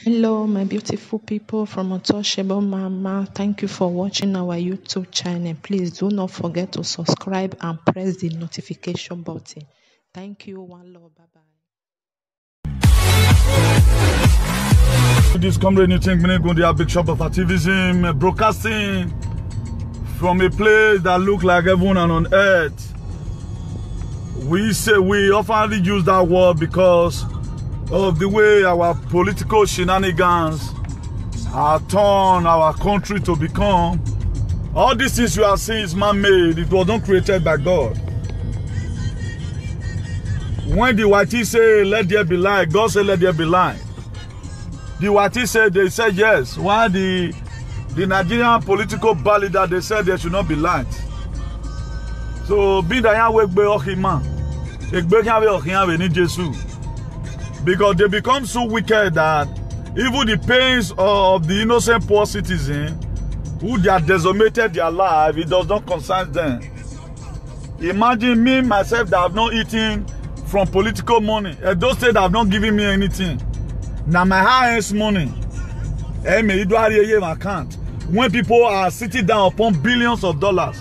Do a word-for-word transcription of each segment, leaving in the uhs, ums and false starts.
Hello, my beautiful people from Untouchable Mama. Thank you for watching our YouTube channel. Please do not forget to subscribe and press the notification button. Thank you. One love. Bye bye. This comrade New Think Mini go to big shop of activism, broadcasting from a place that look like heaven and on earth. We say we often use that word because of the way our political shenanigans are turned our country to become. All these things you are seeing is man-made. It was not created by God. When the Whitey say, let there be light, God said, let there be light. The Whitey said, they said yes. While the, the Nigerian political body that they said there should not be light. So, be the young work by Ochiman. Because they become so wicked that even the pains of the innocent poor citizen who they have decimated their life, it does not concern them. Imagine me, myself, that have not eaten from political money. And those states have not given me anything. Now my highest money, I can't. When people are sitting down upon billions of dollars,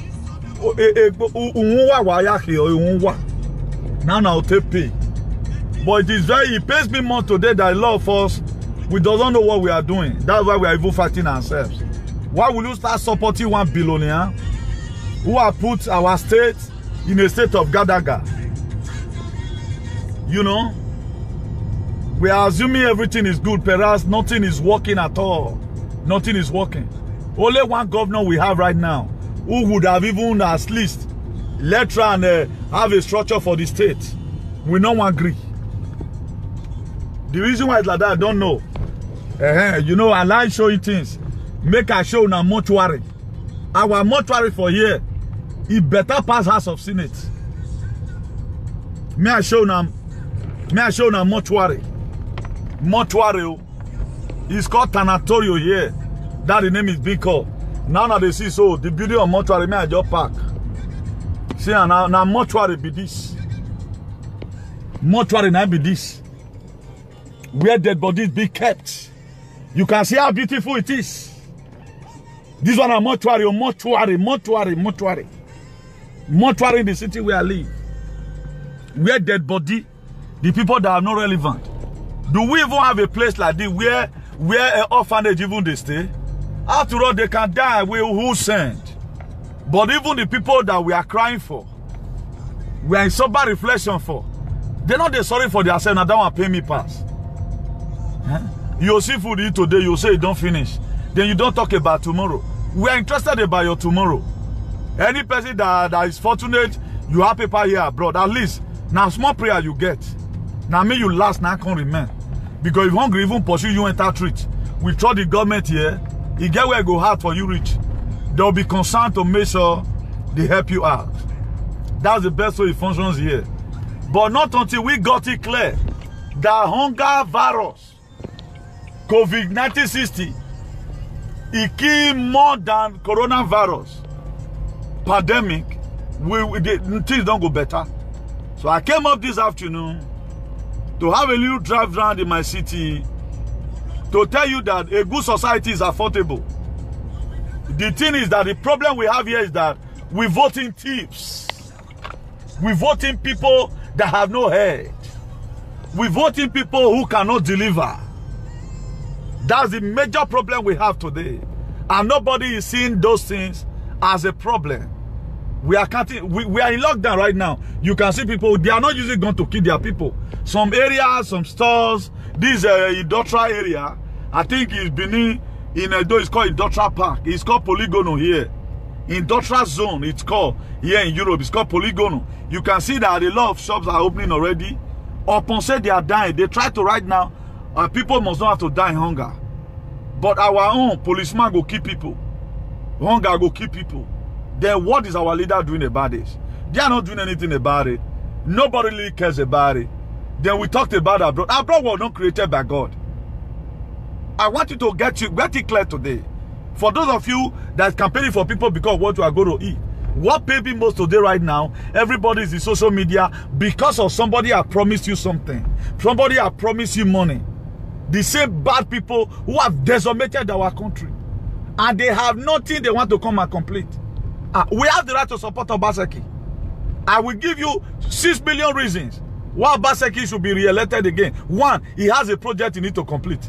now now take pay. But it is very, it pains me more today that a lot of us, we don't know what we are doing. That's why we are even fighting ourselves. Why will you start supporting one billionaire who have put our state in a state of gadaga? You know, we are assuming everything is good, perhaps nothing is working at all. Nothing is working. Only one governor we have right now who would have even at least let try and uh, have a structure for the state. We don't agree. The reason why it's like that, I don't know. Uh-huh. You know, I like showing things. Make a show now mortuary. Our mortuary for here, it better pass House of Senate. May I show now? May I show now mortuary? Mortuary. It's called Tanatorio here. That the name is being called. Now that they see so the building of mortuary, may I just park. See now, now mortuary be this. Mortuary now be this. Where dead bodies be kept. You can see how beautiful it is. This one a mortuary, or mortuary, mortuary, mortuary. Mortuary in the city where I live. Where dead body, the people that are not relevant. Do we even have a place like this where where an orphanage even they stay? After all, they can die, we who send. But even the people that we are crying for, we are in sober reflection for, they're not they sorry for themselves, and they don't want to pay me pass. Huh? You see food eat today, you say you don't finish. Then you don't talk about tomorrow. We are interested about your tomorrow. Any person that, that is fortunate, you have paper here abroad. At least, now small prayer you get. Now me you last, now can't remain. Because if hungry even pursue you enter treat. We throw the government here, it get where it go hard for you reach. They'll be concerned to make sure they help you out. That's the best way it functions here. But not until we got it clear that hunger virus, COVID nineteen sixty, it killed more than coronavirus pandemic. We, we the, things don't go better. So I came up this afternoon to have a little drive around in my city to tell you that a good society is affordable. The thing is that the problem we have here is that we voting thieves. We voting people that have no head. We voting people who cannot deliver. That's the major problem we have today. And nobody is seeing those things as a problem. We are counting, we, we are in lockdown right now. You can see people, they are not using gun to kill their people. Some areas, some stores, this uh, industrial area, I think it's Benin, in Edo, it's called Industrial Park. It's called Polygonal here. Industrial zone, it's called here in Europe. It's called Polygonal. You can see that a lot of shops are opening already. Upon say they are dying. They try to right now, uh, people must not have to die in hunger. But our own policeman go keep people. Hunger go keep people. Then what is our leader doing about this? They are not doing anything about it. Nobody really cares about it. Then we talked about abroad. Abroad was not created by God. I want you to get you get it clear today. For those of you that campaigning for people because of what you are going to eat, what pays me most today right now, everybody is in social media because of somebody has promised you something. Somebody has promised you money. the same bad people who have decimated our country. And they have nothing they want to come and complete. Uh, we have the right to support Obaseki. I will give you six million reasons why Obaseki should be re-elected again. One, he has a project he needs to complete.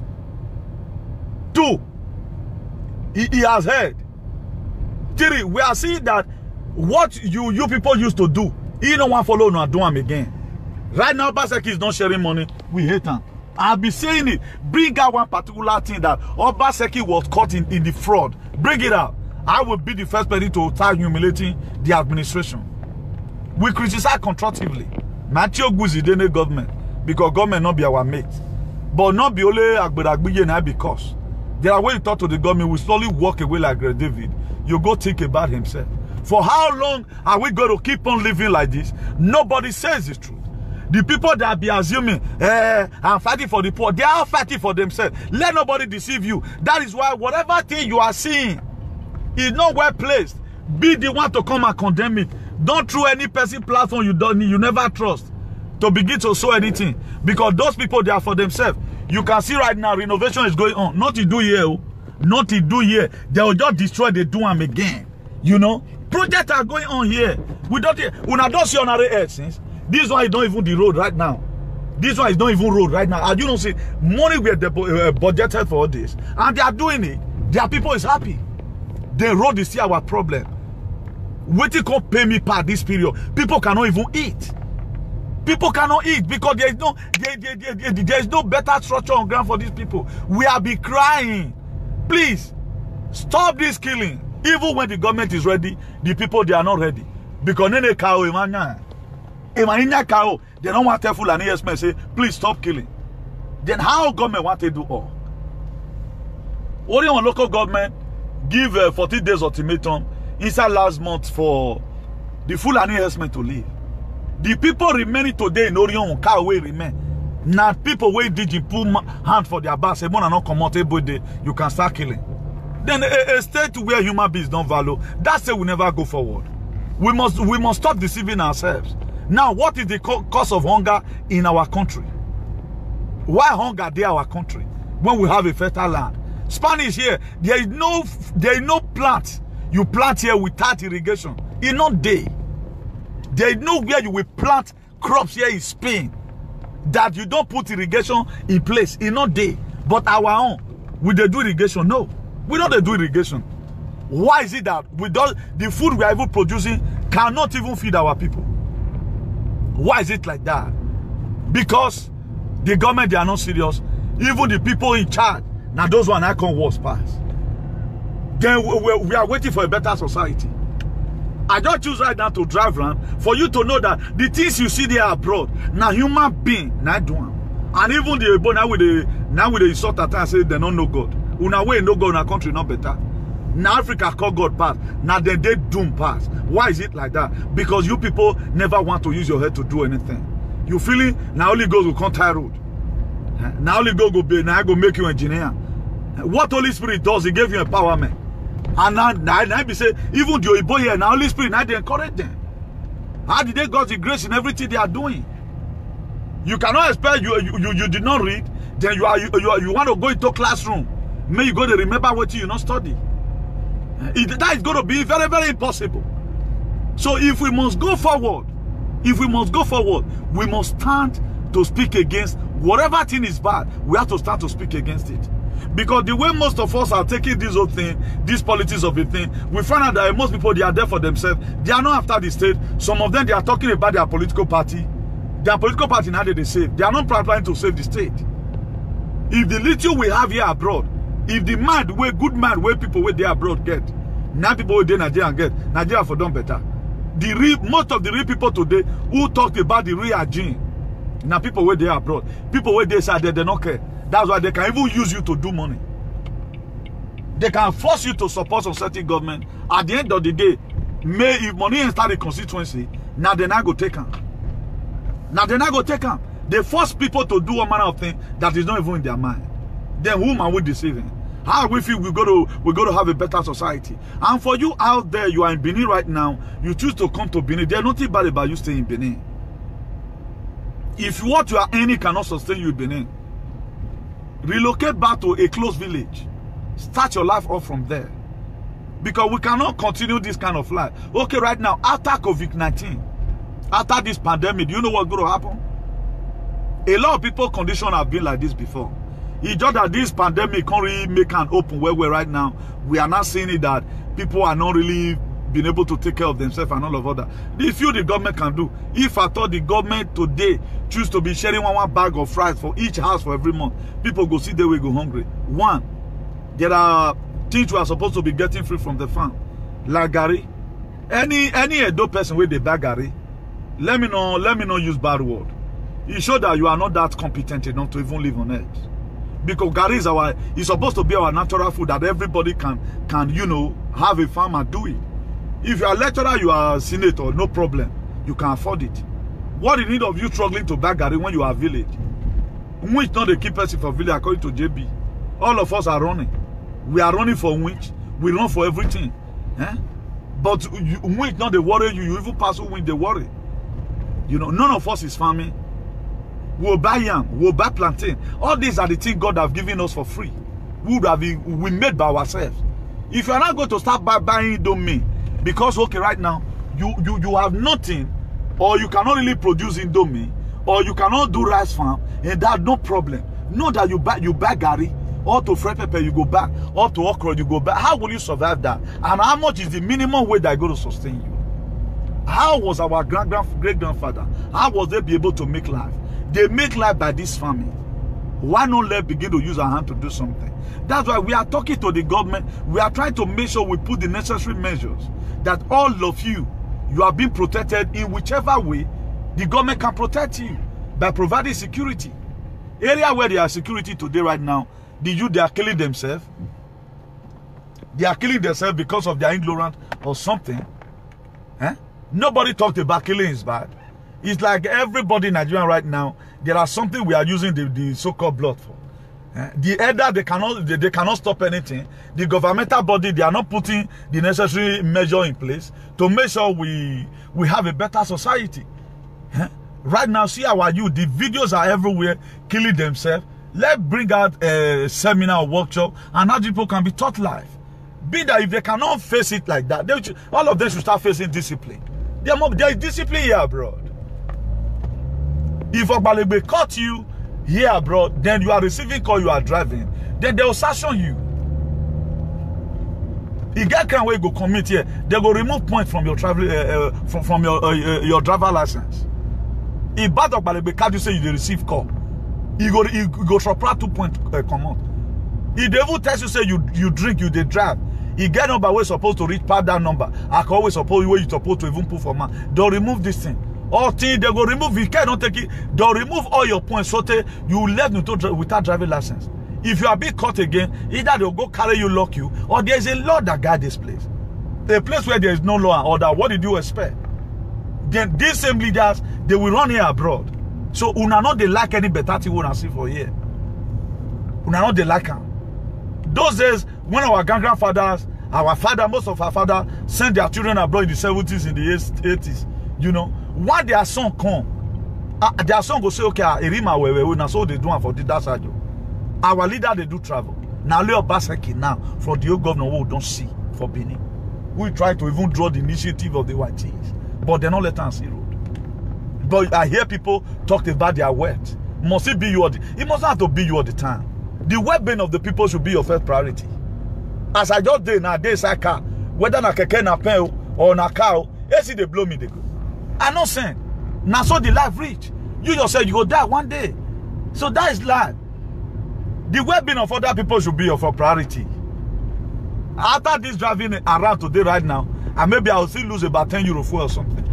Two, he, he has heard. Three, we are seeing that what you, you people used to do, he don't want to follow and do them again. Right now, Obaseki is not sharing money. We hate him. I'll be saying it. Bring out one particular thing that Obaseki was caught in, in the fraud. Bring it out. I will be the first person to start humiliating the administration. We criticize constructively. Matthew Guzidene government. Because government not be our mate. But not be only Agbedagbiye now because. There are when you talk to the government, we slowly walk away like David. You go think about himself. For how long are we going to keep on living like this? Nobody says the truth. The people that be assuming, eh, I'm fighting for the poor, they are fighting for themselves. Let nobody deceive you. That is why whatever thing you are seeing is not well placed. Be the one to come and condemn it. Don't throw any person platform you don't need, you never trust to begin to sow anything. Because those people, they are for themselves. You can see right now, renovation is going on. Not to do here, not to do here. They will just destroy the do them again. You know, projects are going on here. We don't, we don't see on our head since. This one is not even the road right now. This one is not even road right now. And you don't see money we are uh, budgeted for all this. And they are doing it. Their people is happy. The road is still our problem. Waiting can't pay me part this period. People cannot even eat. People cannot eat because there is no there, there, there, there, there is no better structure on ground for these people. We are be crying. Please stop this killing. Even when the government is ready, the people they are not ready. Because then they cow imanya. Imanya cow, they don't want to Fulani Esme say, please stop killing. Then how government want to do all? Only on local government give uh, forty days ultimatum inside last month for the Fulani Esme to leave. The people remaining today in Orion car way remain. Now people wait did you put hand for their back, say one not come out every day, you can start killing. Then a, a state where human beings don't value, that say we never go forward. We must we must stop deceiving ourselves. Now, what is the co cause of hunger in our country? Why hunger there our country when we have a fertile land? Spanish here, there is no there is no plant you plant here without irrigation. It's not day. There is nowhere you will plant crops here in Spain that you don't put irrigation in place. It's not day. But our own, we they do irrigation? No, we don't do irrigation. Why is it that we don't, the food we are even producing cannot even feed our people? Why is it like that? Because the government, they are not serious. Even the people in charge, now those one I can worse pass. Then we, we, we are waiting for a better society. I just choose right now to drive around for you to know that the things you see there abroad, now human being, not do them. And even the now with the now with the insult at and say they don't know God. Una way no God in our country not better. Now Africa call God pass. Now then they doom pass. Why is it like that? Because you people never want to use your head to do anything. You feeling now only God will come tie road. Now only God will be now I go make you engineer. What Holy Spirit does, He gave you empowerment. And now, now, now be say, even the Oyibo here, now Holy Spirit, now they encourage them. How did they got the grace in everything they are doing? You cannot expect you you, you, you did not read, then you are you, you, are, you want to go into classroom. May you go to remember what you not study. It, that is going to be very, very impossible. So if we must go forward, if we must go forward, we must stand to speak against whatever thing is bad. We have to start to speak against it. Because the way most of us are taking this whole thing, this politics of the thing, we find out that most people, they are there for themselves. They are not after the state. Some of them, they are talking about their political party. Their political party, now they save. They are not planning to save the state. If the little we have here abroad, if the mad way, good mad way people where they abroad get, now people where they Nigeria get, Nigeria for done better. The real, most of the real people today who talk about the real gene, now people where they abroad, people where they say they, they don't care. That's why they can even use you to do money. They can force you to support some certain government. At the end of the day, may if money enter the constituency, now they not go take them. Now they not go take them. They force people to do one manner of thing that is not even in their mind. Then whom are we deceiving? How we feel we go to we go to have a better society? And for you out there, you are in Benin right now. You choose to come to Benin. There's nothing bad about you staying in Benin. If what you are earning cannot sustain you in Benin, Relocate back to a close village. Start your life off from there. Because we cannot continue this kind of life. Okay, right now, after COVID nineteen, after this pandemic, do you know what's going to happen? A lot of people condition have been like this before. It's just that this pandemic can't really make an open where we're right now. We are not seeing it that people are not really being able to take care of themselves and all of other. The few the government can do. If I thought the government today choose to be sharing one, one bag of rice for each house for every month, people go see they will go hungry. One, there are things we are supposed to be getting free from the farm. Like Gary. Any any Edo person with the bag Gary, let me know, let me not use bad word. It shows that you are not that competent enough to even live on earth. Because Gary is our, it's supposed to be our natural food that everybody can, can, you know, have a farm and do it. If you are a lecturer, you are a senator, no problem. You can afford it. What is the need of you struggling to buy Gary when you are a village? Which not the key person for village according to J B. All of us are running. We are running for which? We run for everything. Eh? But you, which not the worry you, you even pass which they worry. You know, none of us is farming. We'll buy yam, we'll buy plantain. All these are the things God have given us for free. We would have been, we made by ourselves. If you are not going to start by buying Indomie, because okay, right now you you you have nothing, or you cannot really produce Indomie, or you cannot do rice farm, and that no problem. Know that you buy you buy Gary, or to fried pepper you go back, or to okra you go back. How will you survive that? And how much is the minimum way that going to sustain you? How was our grand, grand great grandfather? How was they be able to make life? They make life by this farming. Why not let begin to use our hand to do something? That's why we are talking to the government. We are trying to make sure we put the necessary measures that all of you, you are being protected in whichever way the government can protect you by providing security. Area where they are security today right now, the youth, they are killing themselves. They are killing themselves because of their ignorance or something. Eh? Nobody talked about killing is bad. It's like everybody in Nigeria right now, there are something we are using the, the so-called blood for. Eh? The elder, they cannot, they, they cannot stop anything. The governmental body, they are not putting the necessary measure in place to make sure we, we have a better society. Eh? Right now, see our youth, the videos are everywhere, killing themselves. Let's bring out a seminar or workshop, and how people can be taught life. Be that if they cannot face it like that, they should, all of them should start facing discipline. There is discipline here abroad. If Ogbalebe caught you here abroad, then you are receiving call, you are driving, then they will sanction you. If get can where you go commit here, they will remove points from your travel uh, uh, from, from your uh, uh, your driver license. If bad Ogbalebe card you say you receive call, you go you go subtract two points uh, common. If they even test you say you you drink, you they drive, you get number where supposed to reach part that number. I can always suppose where you supposed to even put for man. They'll remove this thing. All things they go remove, you cannot take it. They'll remove all your points so that you left without driving license. If you are being caught again, either they'll go carry you, lock you, or there's a law that guide this place. A place where there is no law and order, what did you expect? Then these same leaders, they will run here abroad. So una not they like any better thing we see for here. Una not they like them. Those days when our grandfathers, our father, most of our father sent their children abroad in the seventies, in the eighties, you know. When their son come, uh, their son go say, okay, Erima wewe, na so they do for the that side. Our leader they do travel. Now Leo Basaki now for the old governor who don't see for Benin. We try to even draw the initiative of the white tees, but they not let us see road. But I hear people talk about their wealth. Must it be you all the, it must have to be you all the time. The well-being of the people should be your first priority. As I just did now, they say car, whether na keke na pen or na cow, they see they blow me they go. I'm not saying. Now so the life reach. You yourself, you go die one day. So that is life. The well-being of other people should be your priority. After this driving around today right now, and maybe I'll still lose about ten euro for or something.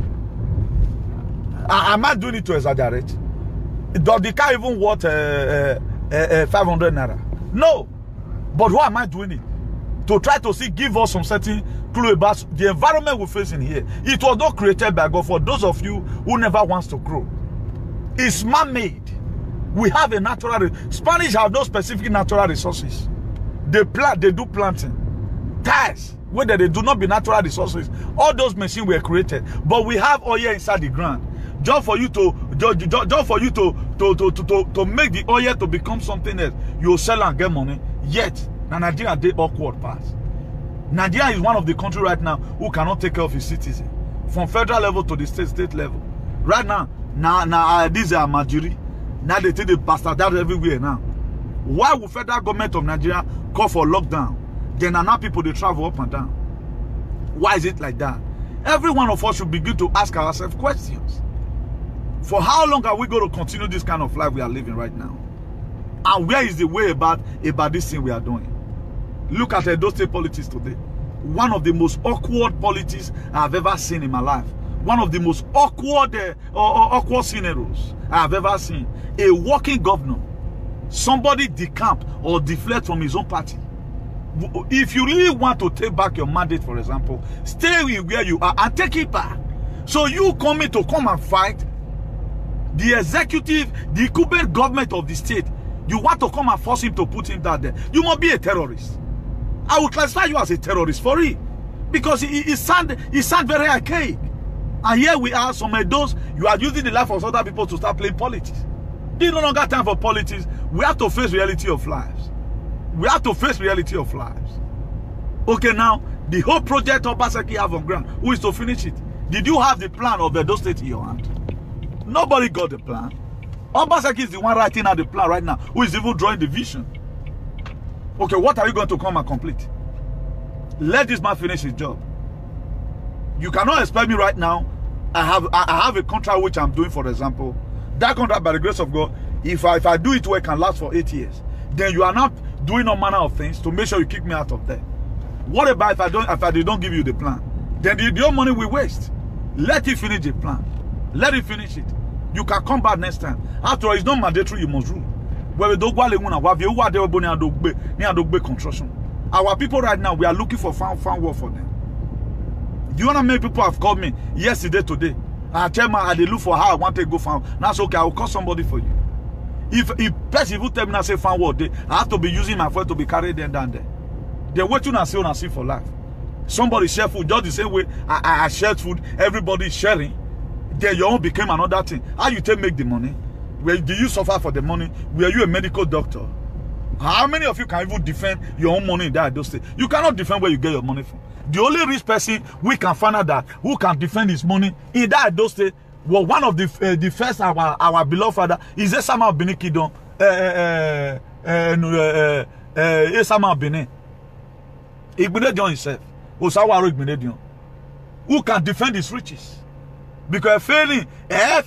I, am I doing it to exaggerate? Does the car even worth uh, uh, uh, uh, five hundred naira? No. But why am I doing it? To try to see, give us some certain clue about the environment we're facing here. It was not created by God for those of you who never wants to grow. It's man-made. We have a natural, Spanish have no specific natural resources. They plant, they do planting. Ties, whether they do not be natural resources. All those machines were created. But we have oil inside the ground. Just for you to, just, just for you to, to, to, to, to, to make the oil to become something else. You sell and get money. Yet, now Nigeria they awkward pass. Nigeria is one of the countries right now who cannot take care of its citizens. From federal level to the state state level. Right now, now, now uh, these are Majiri. Now they take the bastard out everywhere now. Why would federal government of Nigeria call for lockdown? Then now people they travel up and down. Why is it like that? Every one of us should begin to ask ourselves questions. For how long are we going to continue this kind of life we are living right now? And where is the way about, about this thing we are doing? Look at Edo State politics today. One of the most awkward politics I have ever seen in my life. One of the most awkward, uh, awkward scenarios I have ever seen. A working governor, somebody decamp or deflect from his own party. If you really want to take back your mandate, for example, stay where you are and take it back. So you coming to come and fight the executive, the incumbent government of the state, you want to come and force him to put him down there. You must be a terrorist. I will classify you as a terrorist for it. Because it, it sounds it sound very archaic. And here we are, some of those, you are using the life of other people to start playing politics. They no longer time for politics. We have to face reality of lives. We have to face reality of lives. Okay, now, the whole project Obaseki have on ground, who is to finish it? Did you have the plan of Edo State in your hand? Nobody got the plan. Obaseki is the one writing out the plan right now, who is even drawing the vision. Okay, what are you going to come and complete? Let this man finish his job. You cannot expect me right now. I have I have a contract which I'm doing, for example. That contract, by the grace of God, if I, if I do it well, it can last for eight years. Then you are not doing all manner of things to make sure you kick me out of there. What about if I don't if I don't give you the plan? Then the, your money will waste. Let it finish the plan. Let it finish it. You can come back next time. After all, it's not mandatory, you must rule. Construction. Our people right now, we are looking for farm, farm work for them. Do you know how many people have called me yesterday, today? I tell me, I look for how I want to go farm. Now, okay, I will call somebody for you. If if person will tell me I say farm work, I have to be using my phone to be carried them down there. They're waiting and see on see for life. Somebody share food just the same way I, I, I share food, everybody is sharing. Then your own became another thing. How you take make the money? Where do you suffer for the money? Were you a medical doctor? How many of you can even defend your own money in that those states? You cannot defend where you get your money from. The only rich person we can find out that who can defend his money in that those states was one of the uh, the first our our beloved father is Esama Benin Kingdom. Uh, uh, uh, uh, uh, Esama Benin. Igbinedion himself. Osawaro Igbinedion. Who can defend his riches? Because failing, they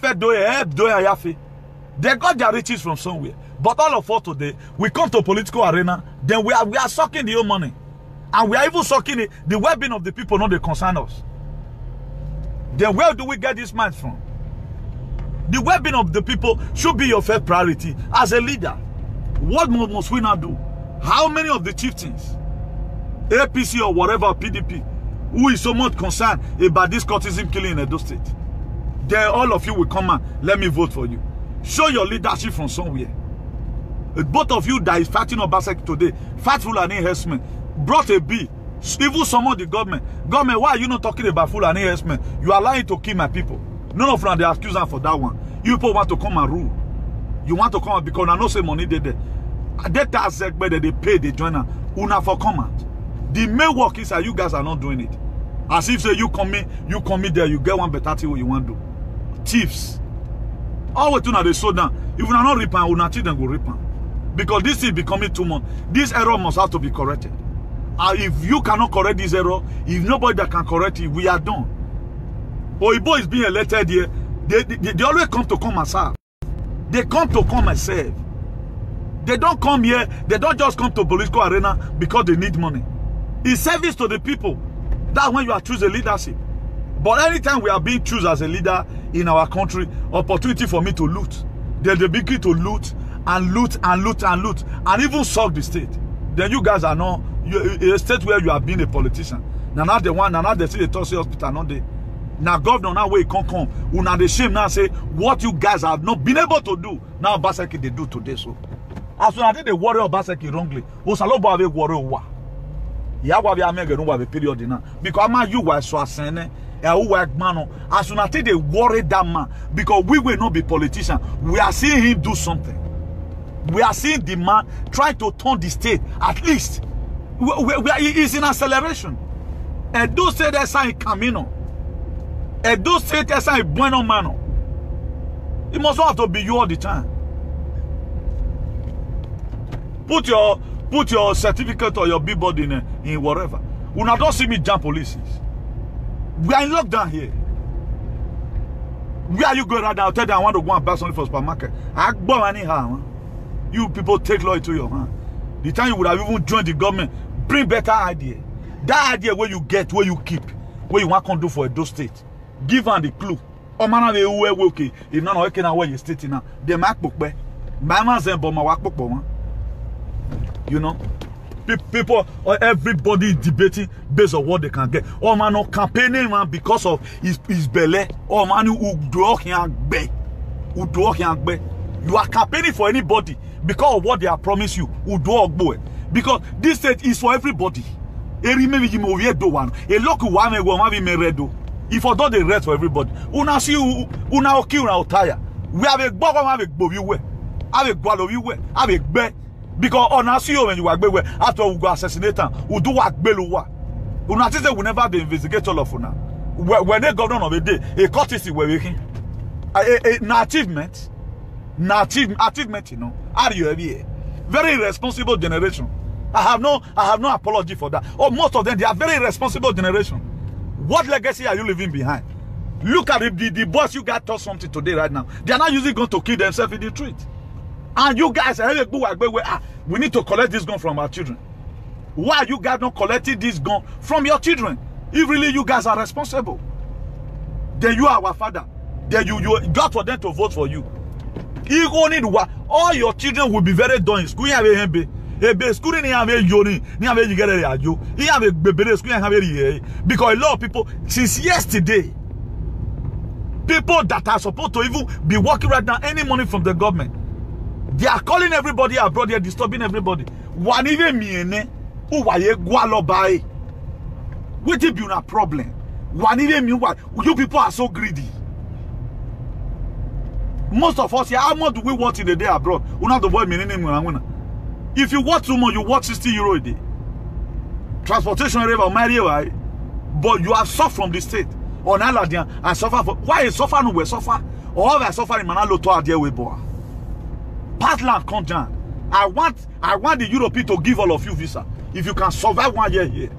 got their riches from somewhere. But all of us today, we come to a political arena, then we are we are sucking the old money. And we are even sucking it, the well-being of the people, not they concern us. Then where do we get this mind from? The well-being of the people should be your first priority as a leader. What must we now do? How many of the chieftains, A P C or whatever, P D P, who is so much concerned about this cultism killing in Edo State? Then all of you will come and let me vote for you. Show your leadership from somewhere. Both of you that is fighting Obaseki today, fight Fulani herdsmen, brought a bill, even some of the government. Government, why are you not talking about Fulani herdsmen? You are lying to kill my people. None of them, they accuse them for that one. You people want to come and rule. You want to come out because I know say money they there. They tax that they pay, they join them. Una for come out. The main work is that you guys are not doing it. As if say you come in, you come in there, you get one better thing what you want to do. Thieves. All we do now they slow down. If we are not reaping, we not then go reaping. Because this is becoming too much. This error must have to be corrected. And if you cannot correct this error, if nobody that can correct it, we are done. Oyibo is being elected here. They, they, they always come to come and serve. They come to come and serve. They don't come here. They don't just come to political arena because they need money. It's service to the people. That's when you are choosing leadership. But anytime we are being chosen as a leader in our country, opportunity for me to loot. Then they begin to loot and loot and loot and loot and even suck the state. Then you guys are not you, a state where you have been a politician. Now not the one, now not the see the Tosi hospital, not the now governor now where he can't come. Una the shame now say what you guys have not been able to do. Now Obaseki they do today. So as soon as they worry Obaseki wrongly, Osalobo have worry wa. Ya wa bi amege no wa be period now. Because ama you wa so asene As soon as they worry that man, because we will not be politicians, we are seeing him do something. We are seeing the man try to turn the state. At least, we, we, we are, he's in acceleration. And those say that's a camino. And those say that's a bueno mano. It must not have to be you all the time. Put your put your certificate or your billboard in uh, in whatever. When I don't see me jump police. We are in lockdown here. Where are you going right now? Tell them I want to go and buy something for supermarket. I go anyhow. You people take law into your hand. The time you would have even joined the government, bring better idea. That idea where you get, where you keep, where you want to do for a do state. Give them the clue. Oh man, they will okay. If not, okay now where you state now. They make book be. My man say, but my work book man. You know, people or everybody is debating based on what they can get. Oh man, no campaigning man because of his his belly. Oh man, who do can be, who do can be. You are campaigning for anybody because of what they have promised you. Who do boy? Because this state is for everybody. A remember you move do one. A local one will have me redo. If I do the rest for everybody, una see una okay una tire. We have a bog have a bow you way. Have a gualo you way. Have a bed. Because on us you when you are going after we go assassinate them, we do what beluwa. Una say we never the investigate all of una. When they governor of a day, a courtesy we're making. An achievement. An achievement, achievement, you know. Are you here? Very responsible generation. I have no I have no apology for that. Or most of them, they are very responsible generation. What legacy are you leaving behind? Look at the, the, the boss you got taught something today right now. They are not usually going to kill themselves in the street. And you guys are ah, we need to collect this gun from our children. Why are you guys not collecting this gun from your children? If really you guys are responsible, then you are our father. Then you you got for them to vote for you. If only all your children will be very done in school. School ni have yoni, ni have you get a you. He have a baby school have because a lot of people since yesterday, people that are supposed to even be working right now, any money from the government. They are calling everybody abroad. They are disturbing everybody. One even me who why gualo buy. What if you a problem? One even me what you people are so greedy. Most of us here, how much do we watch in the day abroad? We not the boy meaning. If you watch too much, you watch sixty euro a day. Transportation rate of Mario, but you have suffered from the state. On Aladian and suffer for why is suffer no we suffer? All that suffering manalo to our dear way boy. Partland come down. I want I want the European to give all of you visa. If you can survive one year here.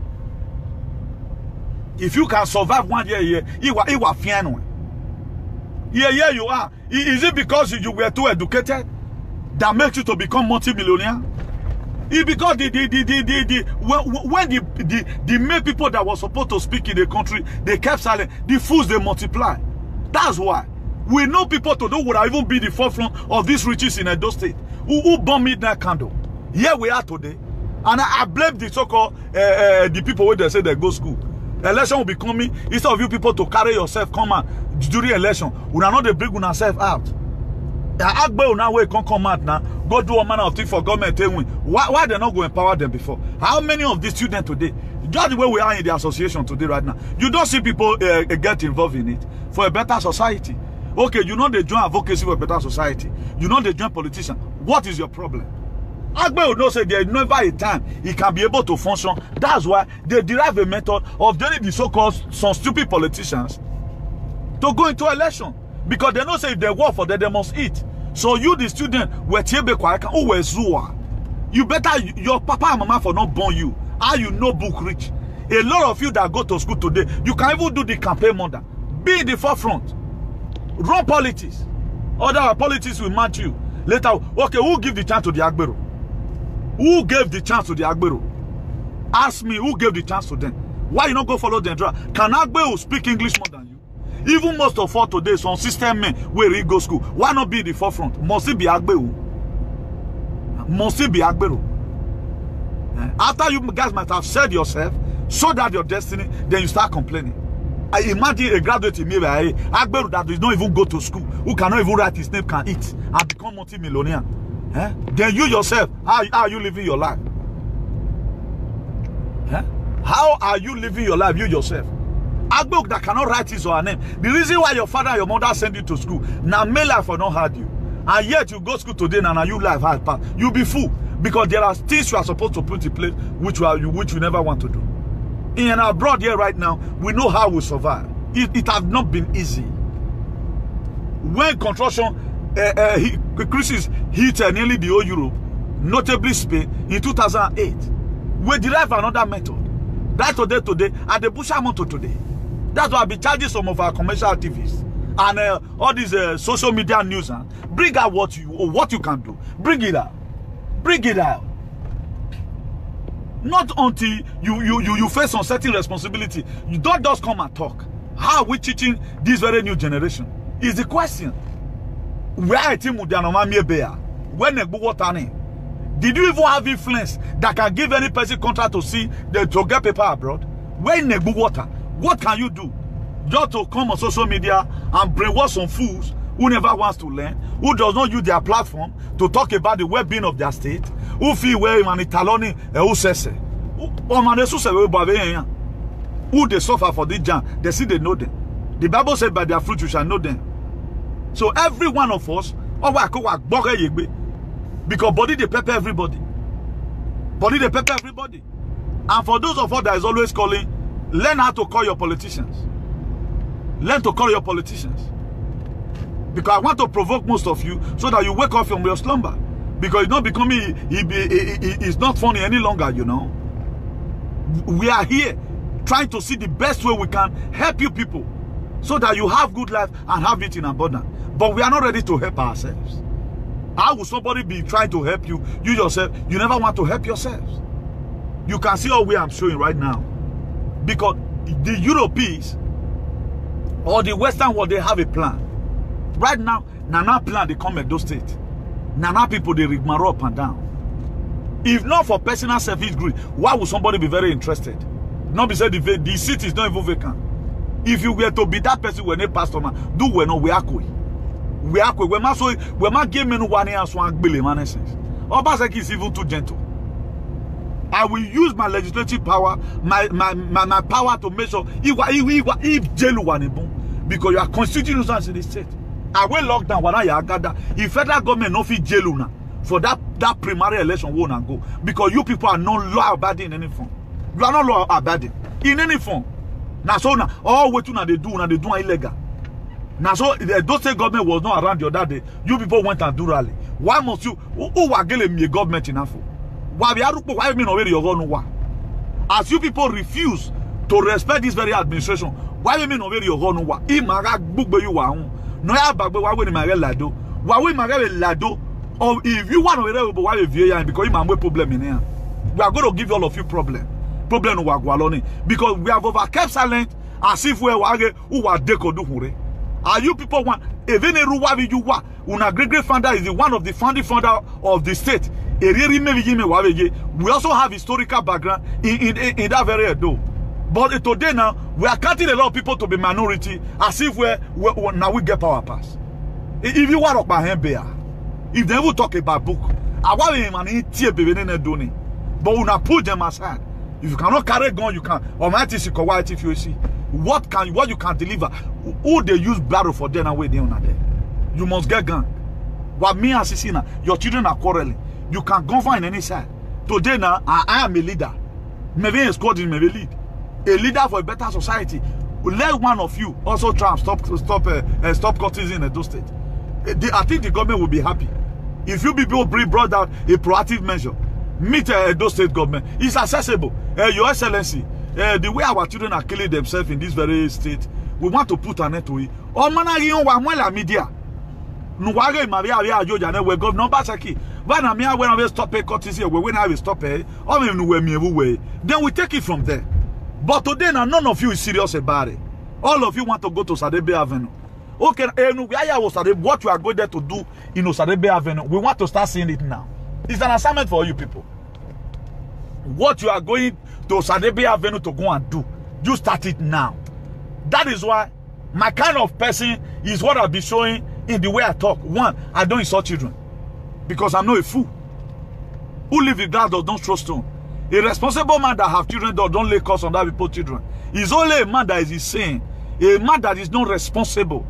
If you can survive one year here, you are you are fiano. Yeah, yeah, you are. Is it because you were too educated that makes you to become multi-millionaire? It's because the the the the, the, the when, when the, the the main people that were supposed to speak in the country, they kept silent, the fools they multiply. That's why. We know people to do would even be the forefront of these riches in Edo State. Who, who burn midnight candle? Here we are today. And I, I blame the so-called uh, uh, the people where they say they go school. Election will be coming. Instead of you people to carry yourself, come out during election. We are not they bring yourself out. Agbe now we can come out now. Go do a manner of thing for government. Why, why they not go empower them before? How many of these students today? Just the way we are in the association today right now. You don't see people uh, get involved in it for a better society. Okay, you know they join advocacy for a better society. You know they join politicians. What is your problem? Agbe would not say there is never a time he can be able to function. That's why they derive a method of doing the so-called some stupid politicians to go into election. Because they don't say if they work for them, they must eat. So you, the student, were Tiebe Kwaka, who were Zua. You better, your papa and mama for not born you. Are you no book rich? A lot of you that go to school today, you can even do the campaign mother. Be in the forefront. Run politics. Other politics will match you. Later, okay, who give the chance to the Agbero? Who gave the chance to the Agbero? Ask me, who gave the chance to them? Why you not go follow them? Can Agbero speak English more than you? Even most of us today, some system men where we go school. Why not be in the forefront? Must it be Agbero? Must it be Agbero? After you guys might have said yourself, so that your destiny, then you start complaining. I imagine a graduate in maybe Agbero that does not even go to school, who cannot even write his name, can eat and become multi-millionaire. Eh? Then you yourself, how, how are you living your life? Eh? How are you living your life, you yourself? Agbok that cannot write his or her name. The reason why your father and your mother send you to school, now may life for not hard you. And yet you go to school today and now you life hard path. You'll be fool. Because there are things you are supposed to put in place which you, are, which you never want to do. In abroad here right now, we know how we survive. It, it has not been easy. When construction uh, uh, he, crisis hit uh, nearly the whole Europe, notably Spain, in two thousand eight, we derived another method. That today, today, and the push amount to today. That's why I'll be charging some of our commercial activists and uh, all these uh, social media news. Huh? Bring out what you what you can do. Bring it out. Bring it out. Not until you you you, you face some certain responsibility. You don't just come and talk. How are we teaching this very new generation? Is the question. Where I think when did you even have influence that can give any person contract to see the, to get paper abroad? When water, what can you do? Just to come on social media and brainwash some fools who never wants to learn, who does not use their platform to talk about the well-being of their state, who feel where man Italoni who says who they suffer for this jam, they see they know them. The Bible said by their fruit you shall know them. So every one of us, because body they pepper everybody. Body they pepper everybody. And for those of us that is always calling, learn how to call your politicians. Learn to call your politicians. Because I want to provoke most of you so that you wake up from your slumber. Because it's not becoming, it, it, it, it's not funny any longer, you know. We are here trying to see the best way we can help you people so that you have good life and have it in abundance. But we are not ready to help ourselves. How will somebody be trying to help you? You yourself, you never want to help yourselves. You can see all we I'm showing right now. Because the Europeans or the Western world, they have a plan. Right now, Nana plan, they come at those states. Nana people, they rigmarole up and down. If not for personal selfish greed, why would somebody be very interested? Not be said the, the seat is not even vacant. If you were to be that person when a pastor man, do we know we are going. We are going. We must so we must give me one year so one billion man essence. Obaseki is even too gentle. I will use my legislative power, my my my, my power to make sure if if if jail one because you are constituting nuisance in the state. I will lock down when I gather. If federal government no fit jail una for that that primary election won't and go because you people are not law abiding in any form. You are not law abiding in any form. Now so now all what you they do now they do illegal. Now so those state government was not around the other day. You people went and do rally. Why must you who were getting me government in Afro? Why why mean already you're going to as you people refuse to respect this very administration? Why mean already you're going to war? Imaga book you want no ya bagbe why we marry lado? Why we marry lado? Or if you want to be why you view because you have problem in here. We are going to give all of you problem. Problem no wagwaloni because we have over kept silent as if we were who are deco do hure. Are you people want even a ruwa you wa una great great founder is the one of the founding founder of the state. We also have historical background in, in, in that very Edo. But today now, we are counting a lot of people to be minority as if we're, we're now we get power pass. If you want to buy him, if they will talk about book, I want him and he but we not put them aside. If you cannot carry gun, you can. Or my T C white if you see what can what you can deliver. Who they use battle for them and where they on there. You must get gun. What me and Sisina, your children are quarreling. You can govern in any side. Today now, I, I am a leader. Maybe a squad maybe lead. A leader for a better society. Let one of you also try and stop stop uh, uh, stop courtesan in Edo State. Uh, the, I think the government will be happy. If you people bring brought out a proactive measure, meet uh, Edo State government. It's accessible. Uh, Your Excellency, uh, the way our children are killing themselves in this very state, we want to put an end to it. Oh man, media. Nuwage Maria Ria Joja ne we governor Basaki. But I mean when I stop a courtesy we when I will stop it, or we then we take it from there. But today now none of you is serious about it. All of you want to go to Sadebe Avenue. Okay, what you are going there to do in Sadebe Avenue, we want to start seeing it now. It's an assignment for you people. What you are going to Sadebe Avenue to go and do, you start it now. That is why my kind of person is what I'll be showing in the way I talk. One, I don't insult children. Because I'm not a fool. Who live with God does not throw stone. A responsible man that have children don't, don't lay curse on other people's children. It's only a man that is insane. A man that is not responsible.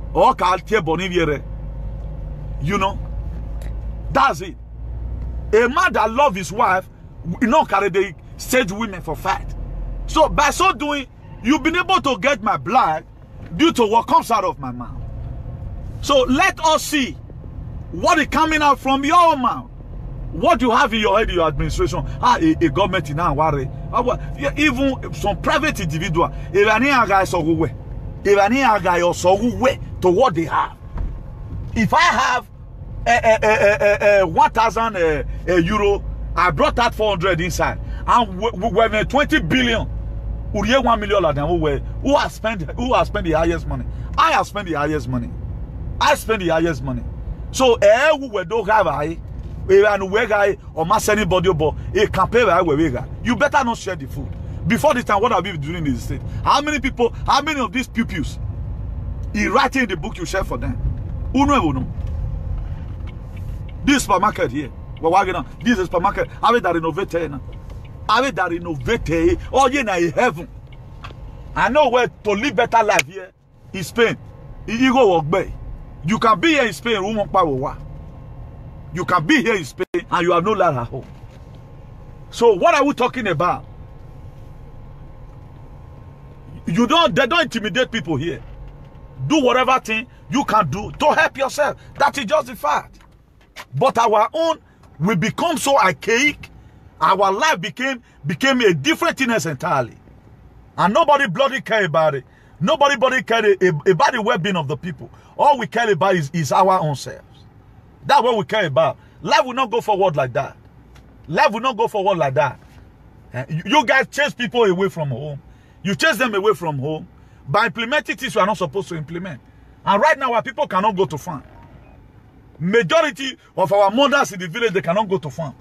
You know, that's it. A man that loves his wife, you know, carry the stage women for fight. So by so doing, you've been able to get my blood due to what comes out of my mouth. So let us see what is coming out from your mouth. What you have in your head, your administration, ah, a, a government in our worry, even some private individual, if any guy so way, if any guy also way to what they have. If I have a, a, a, a, a one thousand uh, uh, euro, I brought that four hundred inside, and we're twenty billion. Who one million who has spent who has spent the highest money? I have spent the highest money. I spend the highest money. So eh, we don't have I. And we guy or mass anybody but a campaign you better not share the food. Before this time, what have you been doing in the state? How many people, how many of these pupils he writing the book you share for them? Uno uno. This supermarket here. This is supermarket. Have that renovated. Have that renovated. Oh, yeah, na heaven. I know where to live better life here in Spain. You go work by. You can be here in Spain. You can be here in Spain and you have no land at home. So what are we talking about? You don't, they don't intimidate people here. Do whatever thing you can do to help yourself. That is just the fact. But our own, we become so archaic. Our life became became a different thing entirely. And nobody bloody care about it. Nobody bloody care about the well-being of the people. All we care about is, is our own selves. That's what we care about. Life will not go forward like that. Life will not go forward like that. You guys chase people away from home. You chase them away from home by implementing things you are not supposed to implement. And right now, our people cannot go to farm. Majority of our mothers in the village, they cannot go to farm.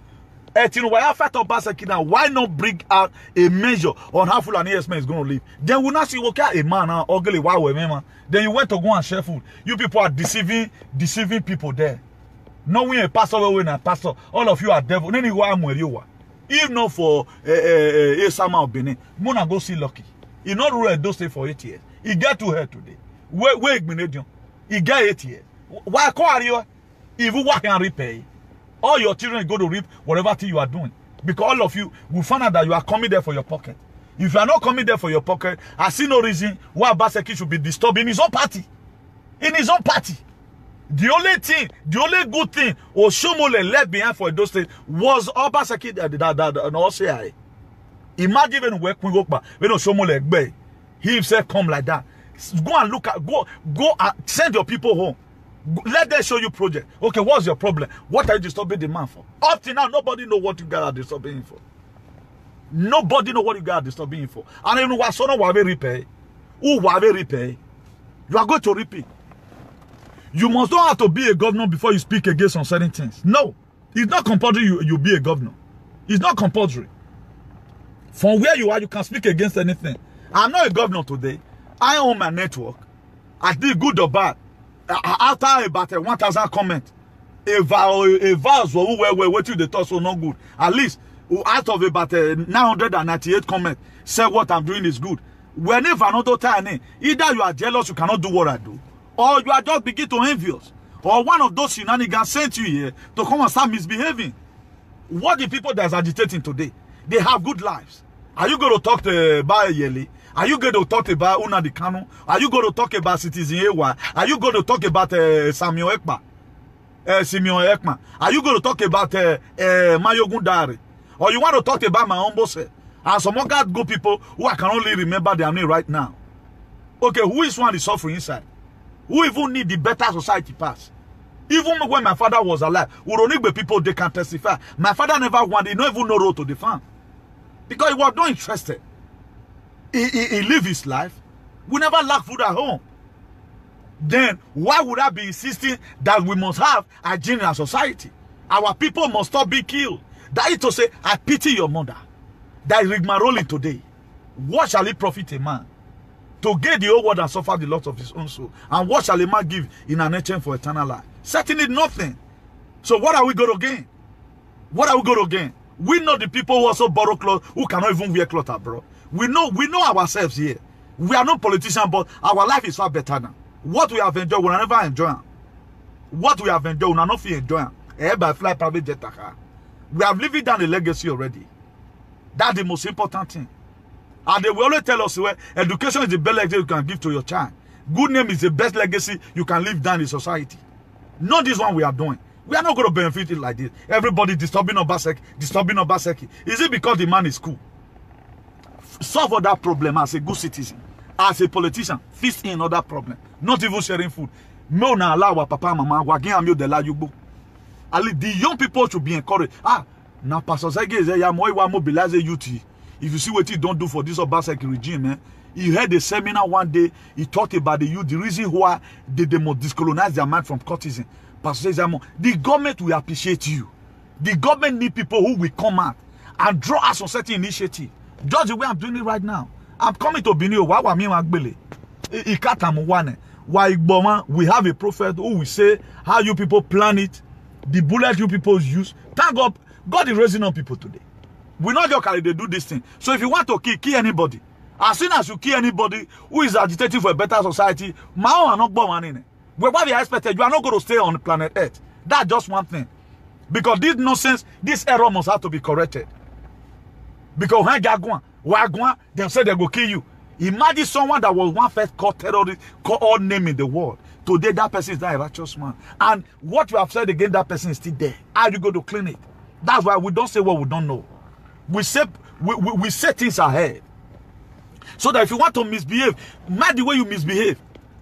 Why not bring out a measure on how Fulani Esme is going to live? Then we not see okay, a man ugly wow. Then you went to go and share food. You people are deceiving, deceiving people there. Knowing a pastor, when a pastor, all of you are devil. Then you are where you are. If not for a summer of Benin, Mona go see Lucky. He not rule those stay for eight years. He get to her today. Where where Igbinedion? He get eight years. Why call you? If you work and repay, all your children go to reap whatever thing you are doing. Because all of you will find out that you are coming there for your pocket. If you are not coming there for your pocket, I see no reason why Baseki should be disturbed in his own party. In his own party. The only thing, the only good thing Oshomole left behind for those things was Obaseki that that that no say. Imagine when we go back when Oshomole gbe, he himself come like that. Go and look at go go and send your people home. Let them show you project. Okay, what's your problem? What are you disturbing the man for? Up to now, nobody know what you guys are disturbing him for. Nobody know what you guys are disturbing him for. And you know what? So now we have a repay. Who will have a repay? You are going to repeat. You must not have to be a governor before you speak against on certain things. No. It's not compulsory you, you be a governor. It's not compulsory. From where you are, you can speak against anything. I'm not a governor today. I own my network. I did good or bad. After about uh, one thousand comments, a vow, a vows were were what you the thought so not good. At least out of about uh, nine hundred ninety-eight comments, say what I'm doing is good. Whenever another time, either you are jealous, you cannot do what I do. Or you are just begin to envious. Or one of those shenanigans sent you here to come and start misbehaving. What the people that's agitating today? They have good lives. Are you going to talk to Baye Yeli? Are you going to talk about Nnamdi Kanu? Are you going to talk about Citizen A Y? Are you going to talk about uh, Samuel Ekpa? Uh, Simeon Ekman? Are you going to talk about uh, uh, Mayogun Dari? Or you want to talk about my own boss? And some other good people who I can only remember their name right now. Okay, who is one is suffering inside? Who even need the better society pass? Even when my father was alive, we don't need people they can testify. My father never wanted, he don't even know road to the farm. Because he was not interested. He, he, he lived his life. We never lack food at home. Then why would I be insisting that we must have a general society? Our people must stop being killed. That is to say, I pity your mother. That is rigmarole today. What shall it profit a man to get the whole world and suffer the loss of his own soul? And what shall a man give in an exchange for eternal life? Certainly nothing. So what are we going to gain? What are we going to gain? We know the people who also borrow clothes, who cannot even wear clothes abroad. We know, we know ourselves here. We are not politicians, but our life is far better now. What we have enjoyed, we will never enjoy. What we have enjoyed, we will not feel enjoy. Everybody fly private jet. We have lived down the legacy already. That's the most important thing. And they will always tell us, well, education is the best legacy you can give to your child. Good name is the best legacy you can leave down in society. Not this one we are doing. We are not going to benefit it like this. Everybody disturbing Obaseki, disturbing Obaseki. Is it because the man is cool? Solve that problem as a good citizen. As a politician, fix in other problem. Not even sharing food. No, na allow our papa and mama. The young people should be encouraged. Ah, now Pastor Zege is there. Mobilize the youth. If you see what he don't do for this Obaseki regime, eh? He had a seminar one day. He talked about the youth, the reason why they, they must discolonize their mind from courtesan. Pastor Zege, the government will appreciate you. The government need people who will come out and draw us on certain initiative. Just the way I'm doing it right now. I'm coming to Benin. Why wa mi magbele? Ikatamu wane. Why Igboma? We have a prophet who will say how you people plan it, the bullet you people use. Thank God, God is raising up people today. We not just carry they do this thing. So if you want to kill, kill anybody. As soon as you kill anybody who is agitating for a better society, my own are not born in it. What we expected, you are not going to stay on the planet Earth. That's just one thing. Because this nonsense, this error must have to be corrected. Because when they're going, Wagwan, they say they go kill you. Imagine someone that was one first called terrorist, called all name in the world. Today that person is not a righteous man. And what you have said against that person is still there. How do you go to clean it? That's why we don't say what we don't know. We say we, we, we say things ahead. So that if you want to misbehave, mind the way you misbehave.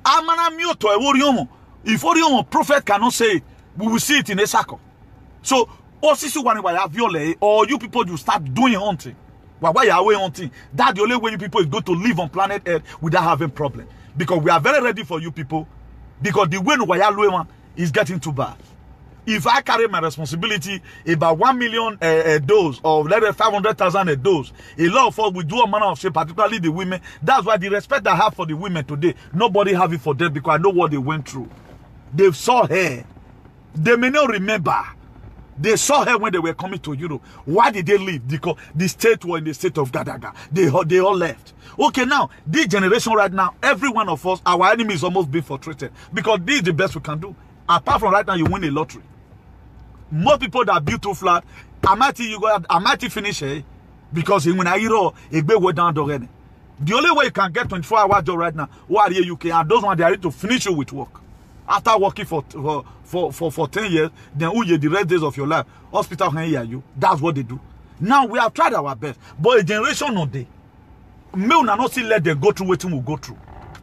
If Oriomo prophet cannot say it, we will see it in a circle. So, or you people you start doing hunting. Why are we hunting? That's the only way you people is going to live on planet Earth without having problem. Because we are very ready for you people. Because the way we is getting too bad. If I carry my responsibility about one million uh, uh, dose or let's say five hundred thousand a dose, a lot of us will do a manner of shape, particularly the women. That's why the respect I have for the women today, nobody have it for them because I know what they went through. They saw her. They may not remember. They saw her when they were coming to Europe. Why did they leave? Because the state was in the state of Gadaga. They, they all left. Okay, now, this generation right now, every one of us, our enemy is almost being frustrated. Because this is the best we can do. Apart from right now, you win a lottery. Most people that build too flat, I might you go, I might finish it. Because when I hear a big way down already. The only way you can get twenty-four hour job right now, why are you can, and those ones they are ready to finish you with work. After working for for for for, for ten years, then who you the rest days of your life, hospital can hear you. That's what they do. Now we have tried our best, but a generation no day. Me una not still let them go through what we go through.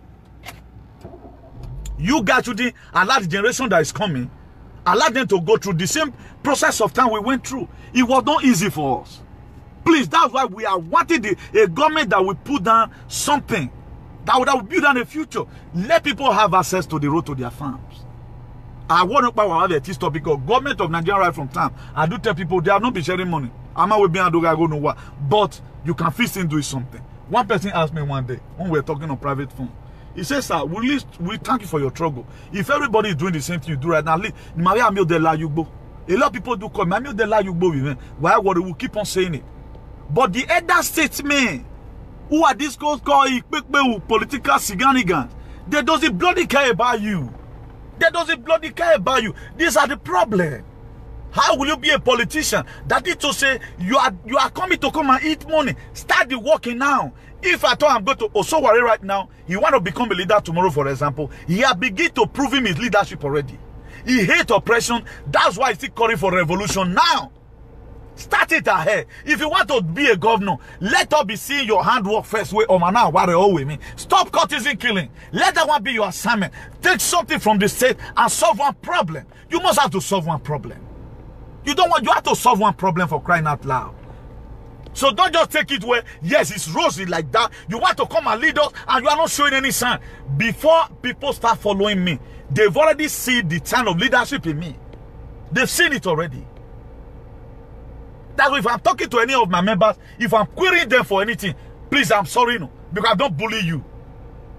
You guys should allow the generation that is coming, allow them to go through the same process of time we went through. It was not easy for us. Please, that's why we are wanting the, a government that will put down something that would, that would build on the future. Let people have access to the road to their farms. I want to have a teach topic because government of Nigeria right from time. I do tell people they have not been sharing money. I'm not with me and do go nowhere. But you can fix in doing something. One person asked me one day when we were talking on private phone. He says, sir, we least we thank you for your struggle. If everybody is doing the same thing you do right now, Maria Amio de la Yubo. A lot of people do call me Amio de la Yubo. Why would we keep on saying it? But the other statesmen who are this called political siganigans, they doesn't bloody care about you. They doesn't bloody care about you. These are the problem. How will you be a politician? That is to say, you are you are coming to come and eat money. Start the working now. If I thought I'm going to Osowari right now, he want to become a leader tomorrow, for example, he has begun to prove him his leadership already. He hates oppression. That's why he's still calling for revolution now. Start it ahead. If you want to be a governor, let us be seeing your handwork first way. Stop courtesan killing. Let that one be your assignment. Take something from the state and solve one problem. You must have to solve one problem. You don't want, you have to solve one problem for crying out loud. So don't just take it where, yes, it's rosy like that. You want to come and lead us and you are not showing any sign. Before people start following me, they've already seen the sign of leadership in me. They've seen it already. That's why if I'm talking to any of my members, if I'm querying them for anything, please, I'm sorry, no, because I don't bully you.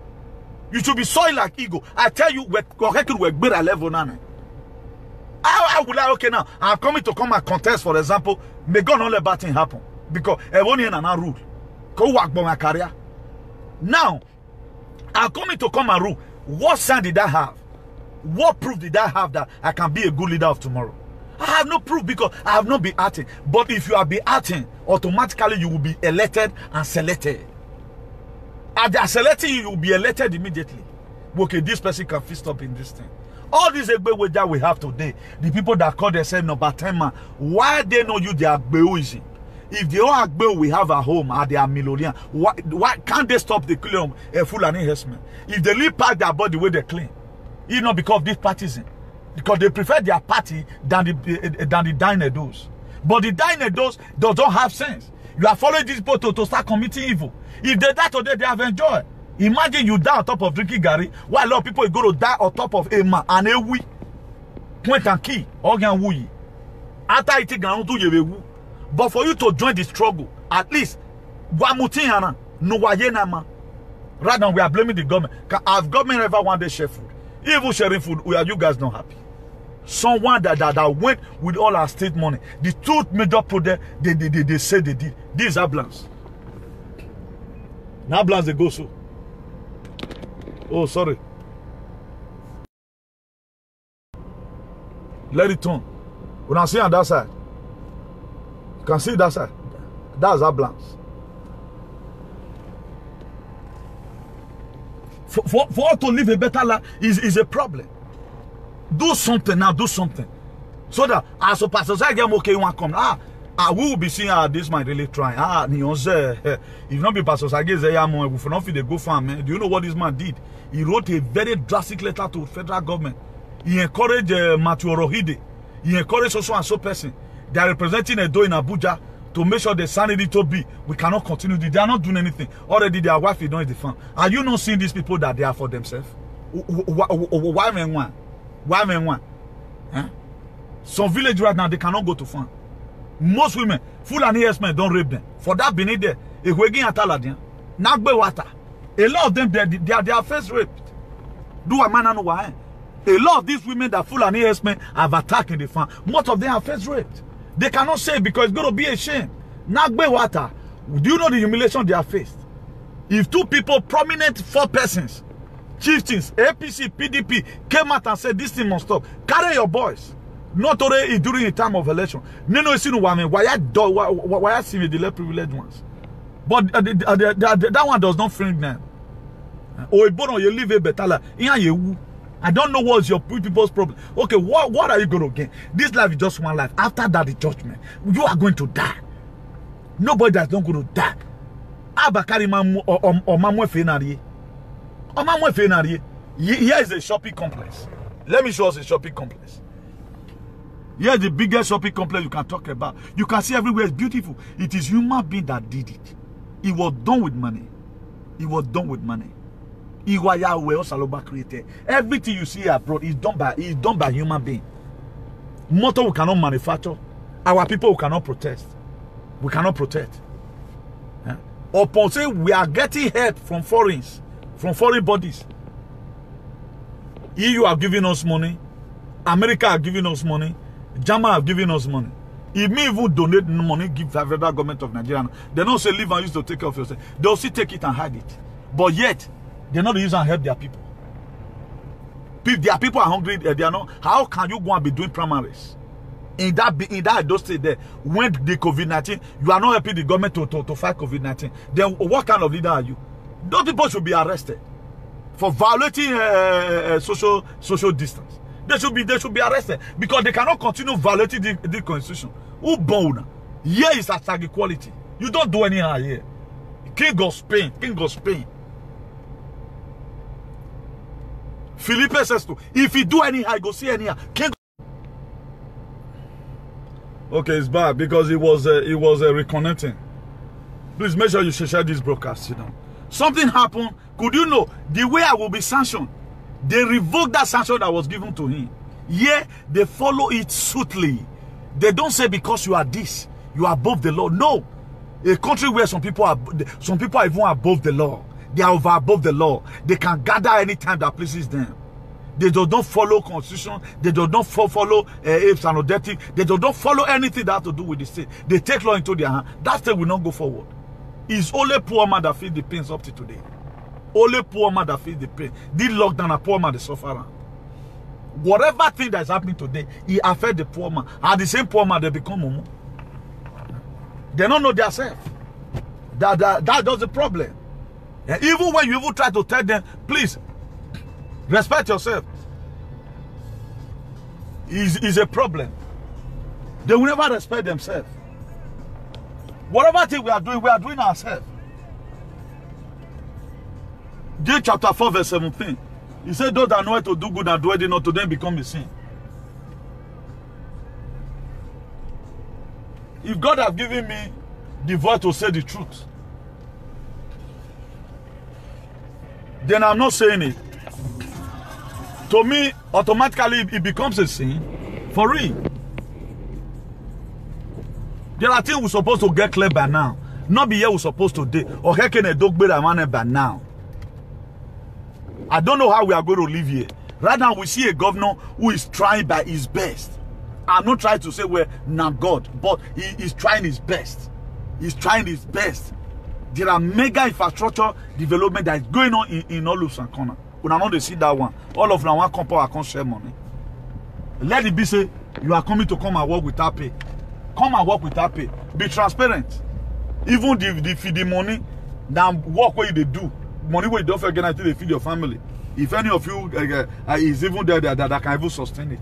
You should be sorry like ego. I tell you, we're working with better level now. I, Why would I, okay now, I'm coming to come and contest, for example, may God not let bad thing happen. Because everyone in an rule. Go work by my career. Now, I'm coming to come and rule. What sign did I have? What proof did I have that I can be a good leader of tomorrow? I have no proof because I have not been acting. But if you are be acting, automatically you will be elected and selected. As they are selecting you, you will be elected immediately. Okay, this person can fist up in this thing. All these Egbe that we have today, the people that call themselves number ten man, why they know you they are Agbeoism? If they all Agbe we have at home and they are millionaire, why, why can't they stop the killing of a full investment? If they leave pack their body where they clean, it's not because of this partisan. Because they prefer their party than the uh, than the diner does. But the diner does they don't have sense. You are following these people to, to start committing evil. If they die today, they have enjoyed. Imagine you die on top of drinking Gary, while a lot of people go to die on top of a man and a we. Point and key, organ woo. After eating ground to you, but for you to join the struggle, at least Guamutiana, no wayenama. Right now we are blaming the government. Has government ever one day share food? Even sharing food, we are you guys not happy? Someone that, that, that went with all our state money. The two major projects they, they, they, they said they did. These are Blans. Now Blans they go so. Oh, sorry. Let it turn. When I see on that side, you can see that side. That's our Blans. For, for, for us to live a better life is, is a problem. Do something now, do something. So that as a pastor, I get okay, you want to come. Ah, ah, we will be seeing ah, this might really try. Ah, if not be pastor, I guess I am if not they go farm. Man. Do you know what this man did? He wrote a very drastic letter to federal government. He encouraged uh, Matthew Rohide. He encouraged also and so person. They are representing Edo in Abuja to make sure the sanity to be. We cannot continue. They are not doing anything. Already their wife is not in the farm. Are you not seeing these people that they are for themselves? Why men one? Why men one? Huh? Some village right now they cannot go to farm. Most women, full and yes men don't rape them. For that beneath there, a waging at Aladian, Nagbe water. A lot of them they, they are they are first raped. Do a man know why? A lot of these women that full and yes men have attacked in the farm. Most of them are first raped. They cannot say because it's going to be a shame. Nagbe water. Do you know the humiliation they have faced? If two people, prominent four persons, chieftains, A P C, P D P, came out and said this thing must stop, carry your boys. Not already during the time of election. No, no, see no woman. Why do why why see the less privileged ones? But uh, the, uh, the, the, the, that one does not friend them. Or you live a better life. I don't know what's your people's problem. Okay, what, what are you going to gain? This life is just one life. After that, the judgment. You are going to die. Nobody that's not going to die. Abakari mamu or or mamwe fenari. Or mamwe fenari. Here is a shopping complex. Let me show us a shopping complex. Here is the biggest shopping complex you can talk about. You can see everywhere it's beautiful. It is human being that did it. It was done with money. It was done with money. Everything you see abroad is done by is done by human being. Motor we cannot manufacture. Our people we cannot protest. We cannot protect. Yeah? Upon say we are getting help from foreigners, from foreign bodies. E U are giving us money. America are giving us money. Germany are giving us money. If me even donate money, give the federal government of Nigeria, they don't say leave and use to take care of yourself. They'll still take it and hide it. But yet, they're not using and help their people. If their people are hungry, they are not. How can you go and be doing primaries in that in that those state there when the COVID nineteen you are not helping the government to, to, to fight COVID nineteen? Then what kind of leader are you? Those people should be arrested for violating uh, uh, social social distance. They should be they should be arrested because they cannot continue violating the, the constitution. Who born? Here is hashtag equality. You don't do anyhow here. King of Spain, King of Spain. Philippe says to, if he do anyhow, go see anyhow. King. Okay, it's bad because it was uh, it was uh, reconnecting. Please make sure you share this broadcast. You know, something happened. Could you know the way I will be sanctioned? They revoked that sanction that was given to him. Yeah, they follow it suitably. They don't say because you are this, you are above the law. No, a country where some people are some people are even above the law. They are over above the law. They can gather anytime that pleases them. They do not follow constitution. They do not follow uh, apes and odectic. They do not follow anything that has to do with the state. They take law into their hand. That state will not go forward. It's only poor man that feels the pains up to today. Only poor man that feels the pain. This lockdown, a poor man is suffering. Whatever thing that is happening today, it affects the poor man. And the same poor man, they become mumu. They don't know themselves. That, that, that does the problem. And even when you even try to tell them, please, respect yourself, is is a problem. They will never respect themselves. Whatever thing we are doing, we are doing ourselves. James chapter four, verse seventeen. He said, those that know how to do good and do it not to them become a sin. If God has given me the voice to say the truth, then I'm not saying it. To me, automatically it becomes a sin. For real. There are things we're supposed to get clear by now. Not be here we're supposed to do. Or how can a dog be a man by now? I don't know how we are going to live here. Right now, we see a governor who is trying by his best. I'm not trying to say we're not God, but he is trying his best. He's trying his best. There are mega infrastructure development that is going on in, in all loops and corners. We are not to see that one. All of them want to come and can't share money. Let it be say, you are coming to come and work without pay. Come and work without pay. Be transparent. Even the, the feed the money, now work where they do. Money where you don't forget until they feed your family. If any of you uh, uh, is even there that, that, that can even sustain it.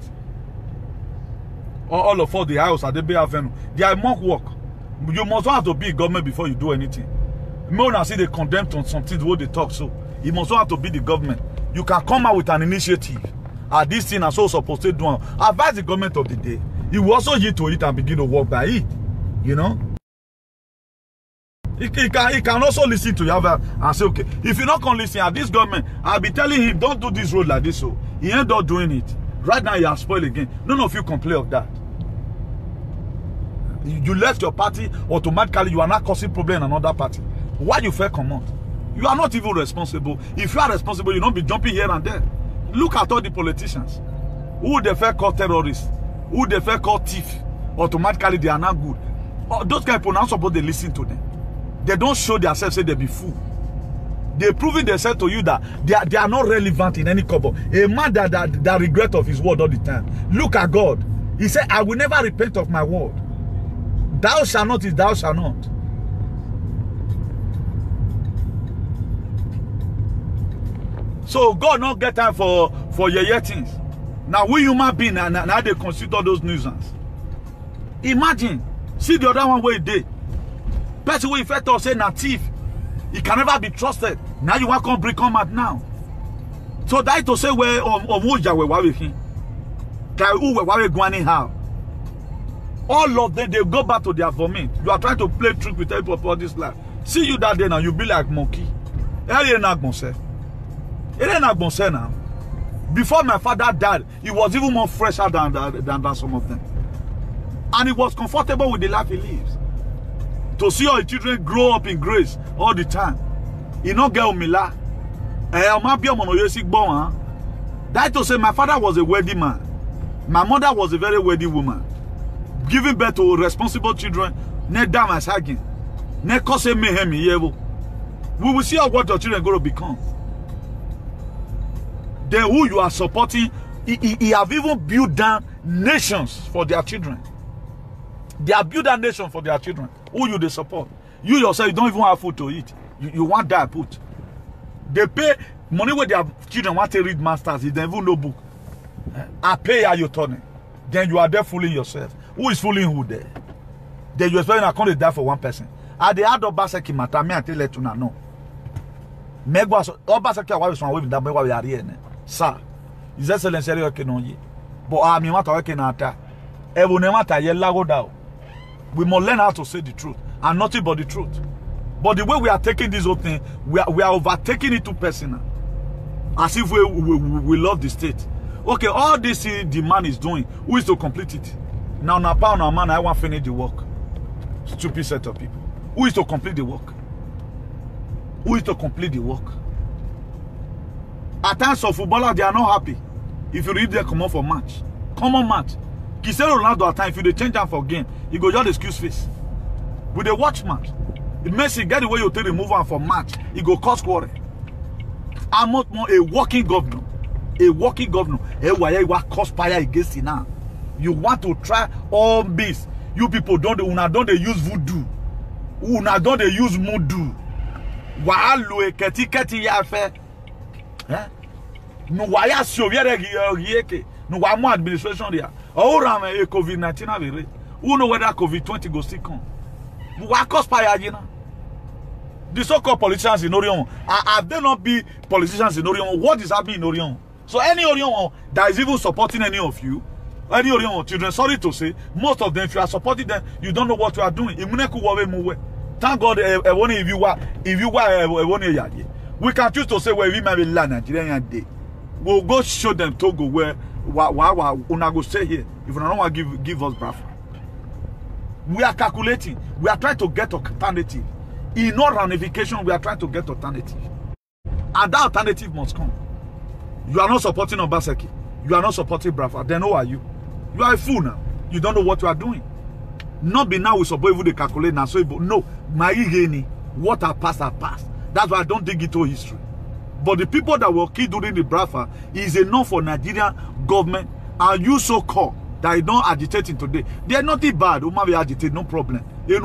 All, all of us, the house at the Bay Avenue, they are mock work. You must not have to be a government before you do anything. More than see they condemn on something what they talk so. You must not have to be the government. You can come out with an initiative. Ah, this thing are so supposed to do. Advise the government of the day. You will also yield to it and begin to work by it. You know? He, he, can, he can also listen to you and say, okay, if you not can listen at this government, I'll be telling him, don't do this road like this. So he ain't not doing it. Right now, you are spoiled again. None of you complain of that. You left your party, automatically you are not causing problem in another party. Why you fair come out? You are not even responsible. If you are responsible, you don't be jumping here and there. Look at all the politicians. Who they fair call terrorists? Who they fair call thief? Automatically they are not good. Oh, those guys are not supposed to listen to them. They don't show themselves, say they be fool. They're proving themselves to you that they are, they are not relevant in any cover. A man that, that, that regret of his word all the time. Look at God. He said, I will never repent of my word. Thou shalt not is thou shalt not. So God not get time for, for your yeah things. Now we human being, now, now they consider those nuisance. Imagine, see the other one where he did. Person who effect or say na thief, he can never be trusted. Now you want to come bring come out now. So that to say where or who we with him. Who we going anyhow. All of them they go back to their vomit. You are trying to play trick with people for this life. See you that day now, you be like monkey. It ain't not gonna say. It ain't not gonna say now. Before my father died, he was even more fresher than, than, than, than some of them. And he was comfortable with the life he lives. To see our children grow up in grace all the time. You know, girl Mila. That to say my father was a wealthy man. My mother was a very wealthy woman. Giving birth to responsible children. Ne damn as hacking. Ne cause mayhem. We will see how what your children are going to become. Then who you are supporting, he, he, he have even built down nations for their children. They have built a nation for their children. Who you they support? You yourself, you don't even have food to eat. You, you want that put. They pay money where their children want to read masters. They don't even know book. I pay how you turn it. Then you are there fooling yourself. Who is fooling who there? Then you expect I can't die for one person. At the end of Basaki matter, me until let you know. Megwa all Basaki are always with that we are here. Sir, His Excellency Kenonye. But I mean what I can attack. Every matter ye lago down. We must learn how to say the truth and nothing but the truth. But the way we are taking this whole thing, we are, we are overtaking it too personal. As if we, we, we love the state. Okay, all this the man is doing, who is to complete it? Now, now, pound now, man, I want to finish the work. Stupid set of people. Who is to complete the work? Who is to complete the work? At times of footballers, they are not happy. if you read there, come on for match. Common match. Cristiano Ronaldo at time, if you change them for game, you go just excuse face. With a watch match. Messi get the way you take remove him for match, he go cause quarrel. I'm not more a working governor. A working governor. Hey, why you want cause fire against it now? You want to try all this. You people don't una don't they use voodoo. Una don't they use mudu. Wa lo eketi keti ya fe. Eh? No wa ya Soviet yeke. No wa mo administration there. O ram e COVID nineteen avere. Who know whether COVID twenty go still come? Wa cause fire you know. The so-called politicians in Orion, have they not be politicians in Orion? What is happening in Orion? So any Orion that is even supporting any of you, any Orion children, sorry to say, most of them, if you are supporting them, you don't know what you are doing. Thank God, if you are, if you are, we can choose to say where we may be land Nigerian day. We'll go show them Togo where una go stay here. If you don't want to give give us brafa. We are calculating. We are trying to get alternative. In all ramification, we are trying to get alternative. And that alternative must come. You are not supporting Obaseki. You are not supporting Brafa. Then who are you? You are a fool now. You don't know what you are doing. Not be now we support even the calculate now. So no, my igeni, what are past are past. That's why I don't dig into history. But the people that were killed during the Brafa is enough for Nigerian government and you so called that is not agitating today. They are not bad. Uma be agitated, no problem.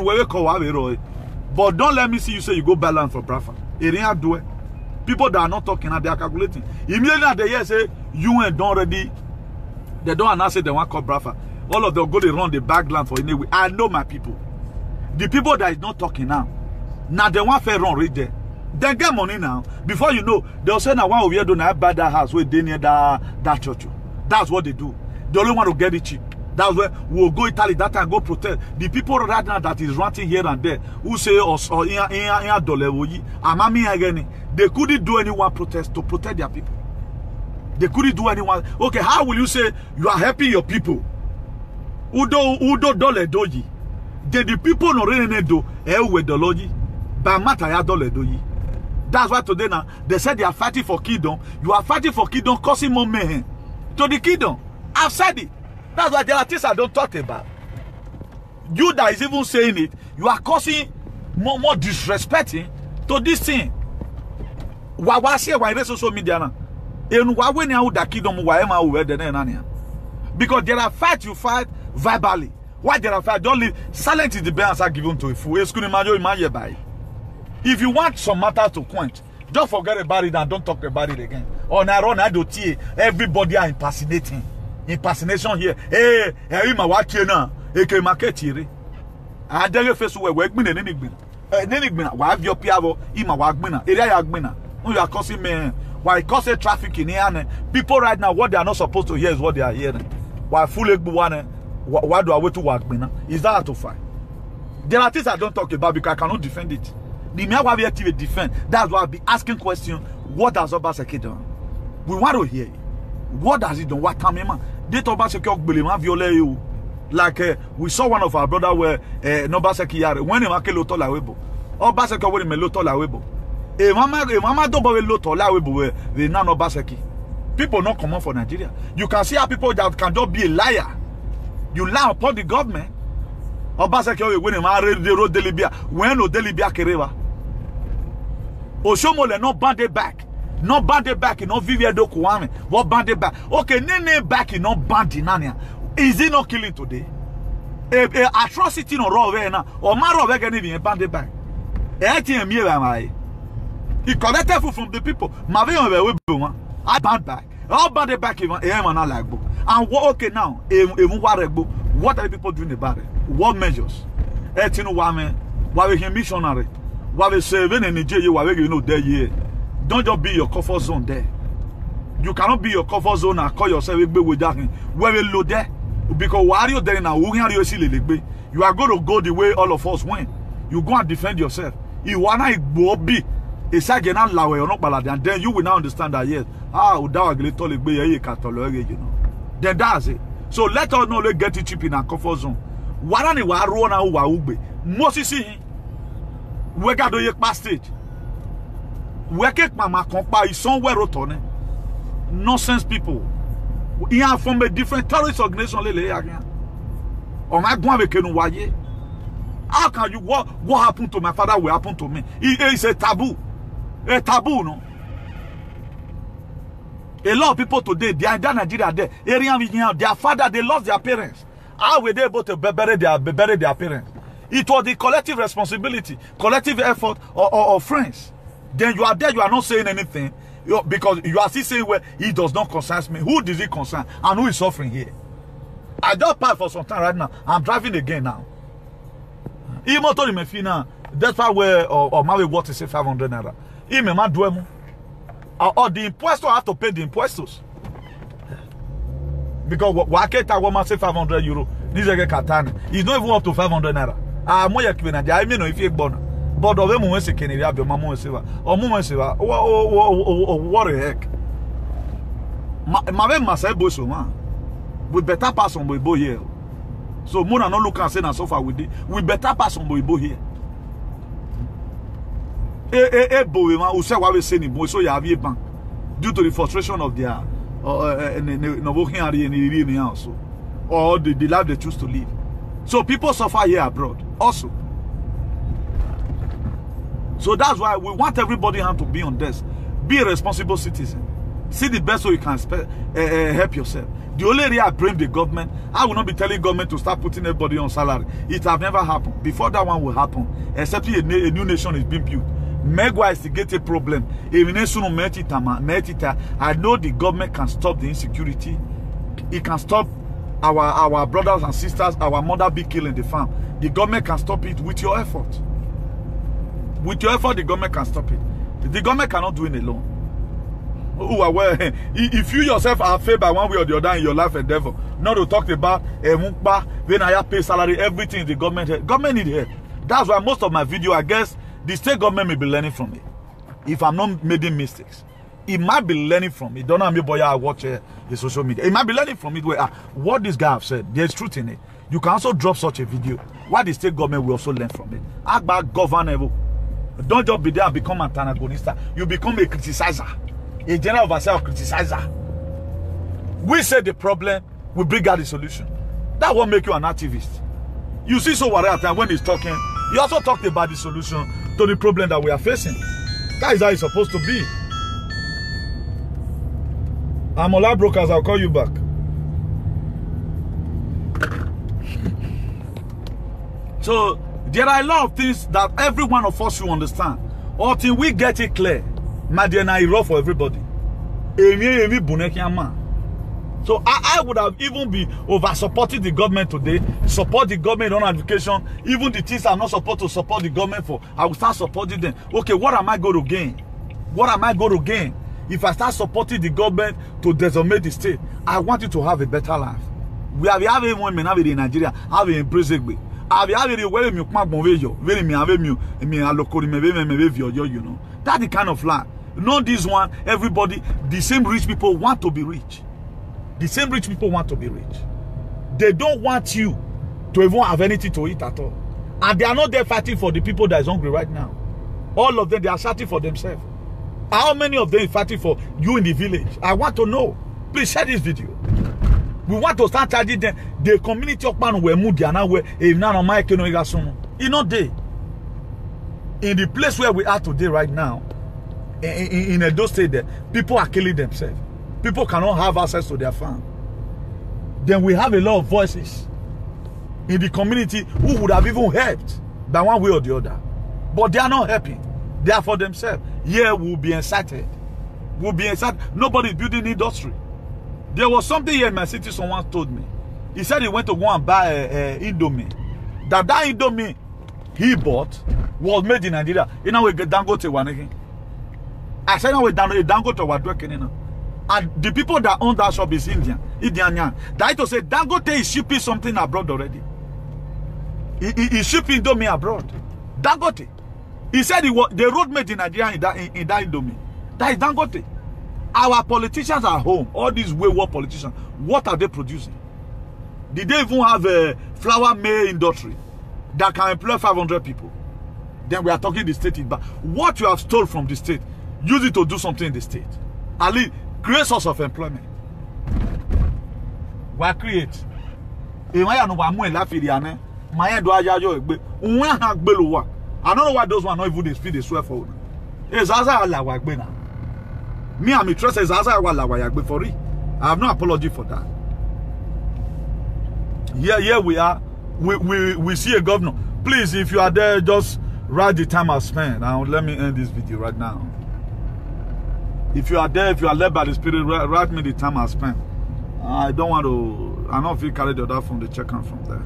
But don't let me see you say you go balance for Brafa. do it. People that are not talking and they are calculating. Immediately they hear say you ain't don't ready. They don't announce they want call Brafa. All of them go to run the backland for anyway. I know my people. The people that is not talking now. Now they want fair run right there. Then get money now. Before you know, they'll say now one over here don't have buy that house where they near that that church. That's what they do. They only want to get it cheap. That's where we'll go Italy that time go protest. The people right now that is ranting here and there who say us or in in dollar again, they couldn't do anyone protest to protect their people. They couldn't do anyone. Okay, how will you say you are helping your people? Udo Udo dollar doji. Then the people no really do eh with the logi. But matter ya dollar doji. That's why today now they said they are fighting for kingdom. You are fighting for kingdom, causing more mayhem to the kingdom. I've said it. That's why there are things I don't talk about. You that is even saying it, you are causing more, more disrespecting to this thing. Why why say why social media now? And why when you that kingdom why am I over there? Because there are fights you fight verbally. Why there are fights? Don't leave. Silence is the best answer given to a fool. If you want some matter to quench, don't forget about it and don't talk about it again. On our own, I don't see everybody are impersonating. Impersonation here. Hey, hey, my watch here now. Hey, can market here. I dare face where work me and anything. Anything. Why have your piavo in my work mina? Area yagmina. You are causing me. Why causing traffic in here? People right now, what they are not supposed to hear is what they are hearing. Why full egg one? Why do I wait to work mina? Is that hard to find? There are things I don't talk about because I cannot defend it. The mere why we activate defend. That's why I'll be asking questions. What does Obaseki done? We want to hear it. What does it do? What time, man? Date Obaseki violate you. Like uh, we saw one of our brother where uh, Obaseki yare when he make loto la webo. Obaseki when he loto la webo. E mama e mama don't buy loto la webo where they now Obaseki. People not come on for Nigeria. You can see how people that can just be a liar. You lie upon the government. Obaseki when he married the road Delibia when no Delibia kereva. Oshomole not banded back. No banded back, no Vivier do Kwame. What banded back? Okay, nene back, no banded nania. Is he not killing today? A, a atrocity no raw now, or Maro Vegan even banded back. eighteen years am I. He collected food from the people. Mavion will I band back. All banded back even a like book. And what okay now? Even what are the people doing about it? What measures? eighteen women, why we missionary, why we serving in Nigeria, why we you know there year. Don't just be your comfort zone there. You cannot be your comfort zone and call yourself a with that. Where we load there. Because why are you there now? You are going to go the way all of us went. You go and defend yourself. You want to be a second and then you will now understand that yes. Ah, you know. Then that's it. So let us not get it cheap in our comfort zone. What are you run Moses see we got to your past stage. Where mama compa is somewhere rotten. Nonsense people. He are from a different terrorist organization. On my go avec nous voyez. How can you what what happened to my father will happen to me? It is a taboo. A taboo, no? A lot of people today, they are in Nigeria there. Their father, they lost their parents. How were they able to bury their bury their parents? It was the collective responsibility, collective effort of, of, of friends. Then you are there, you are not saying anything because you are still saying, well, he does not concern me. Who does it concern and who is suffering here? I just parked for some time right now. I'm driving again now. Even told me now, that's why where or, or maybe what to say five hundred naira. Even man do or, or the impostor have to pay the impostors. Because why can't I want to say five hundred euro? This is a katana. It's not even up to five hundred naira. Ah, moi y'a qui I mean, if you bon, but of them, c'est qu'il y a bien maman c'est va. Au moment c'est va. What the heck? Ma même ma c'est beau souvent. We better pass on boy here. So more not look and say na so far with it. We better pass on boy here. Eh eh eh boy man, who say what we say ni boy so you have a bank due to the frustration of their uh no working area in the also or the, the life they choose to live. So people suffer here abroad also. So that's why we want everybody hand to be on this. Be a responsible citizen. See the best way you can uh, uh, help yourself. The only area I blame the government, I will not be telling government to start putting everybody on salary. It has never happened. Before that one will happen, except a, a new nation is being built. Megwa instigate a problem. I know the government can stop the insecurity. It can stop our our brothers and sisters, our mother be killed in the farm. The government can stop it with your effort. With your effort, the government can stop it. The government cannot do it alone. Who are well, if you yourself are failed by one way or the other in your life endeavor, not to talk about a mukba, when I have pay salary, everything the government government need help. That's why most of my video, I guess, the state government may be learning from it. If I'm not making mistakes, it might be learning from it. Don't know me, boy. I watch uh, the social media. It might be learning from it. Where uh, what this guy have said, there's truth in it. You can also drop such a video. Why the state government will also learn from it. About governable. Don't just be there and become an antagonist. You become a criticizer. A general overseer criticizer. We say the problem, we bring out the solution. That won't make you an activist. You see, so what at when he's talking, he also talked about the solution to the problem that we are facing. That is how it's supposed to be. I'm Ola Brokers, I'll call you back. So there are a lot of things that every one of us should understand. Until we get it clear. Madiana is rough for everybody. So I, I would have even been over supporting the government today, support the government on education, even the things I'm not supposed to support the government for, I will start supporting them. Okay, what am I going to gain? What am I going to gain? If I start supporting the government to decimate the state, I want you to have a better life. We have having women have it in Nigeria, have it in prison. I have it where you come very me have me me alokori me me you know. That's the kind of life. Not this one, everybody, the same rich people want to be rich. The same rich people want to be rich. They don't want you to even have anything to eat at all. And they are not there fighting for the people that is hungry right now. All of them, they are fighting for themselves. How many of them are fighting for you in the village? I want to know. Please share this video. We want to start charging them. The community of man where mood now where if now on my economic you know they in the place where we are today right now. In, in, in Edo State, there, people are killing themselves. People cannot have access to their farm. Then we have a lot of voices in the community who would have even helped by one way or the other. But they are not helping. They are for themselves. Here we'll be incited. We'll be incited. Nobody's building industry. There was something here in my city someone told me. He said he went to go and buy a, a Indomie. That that Indomie he bought was made in Nigeria. You know, we get Dangote one again. I said, no, we Dangote was working, you know. And the people that own that shop is Indian. Indian. That to say Dangote is shipping something abroad already. He, he, he's shipping Indomie abroad. Dangote. He said he was, the road made in Nigeria in that, in, in that Indomie. That is Dangote. Our politicians are home. All these wayward politicians. What are they producing? Did they even have a flour mill industry that can employ five hundred people? Then we are talking the state. But what you have stole from the state, use it to do something in the state. At least create source of employment. We create. E why no wa mu la firi ane. My do ajajo egbe. Unwe ha gbelo wa. I don't know why those one not even they speed they swear for. It's Zaza la wa egbe na. Me and me trust is Zaza wa la wa egbe for it. I have no apology for that. Yeah, yeah, we are. We we we see a governor. Please, if you are there, just write the time I spent. Now let me end this video right now. If you are there, if you are led by the Spirit, write, write me the time I spent. I don't want to. I don't feel carried out from the check out from there.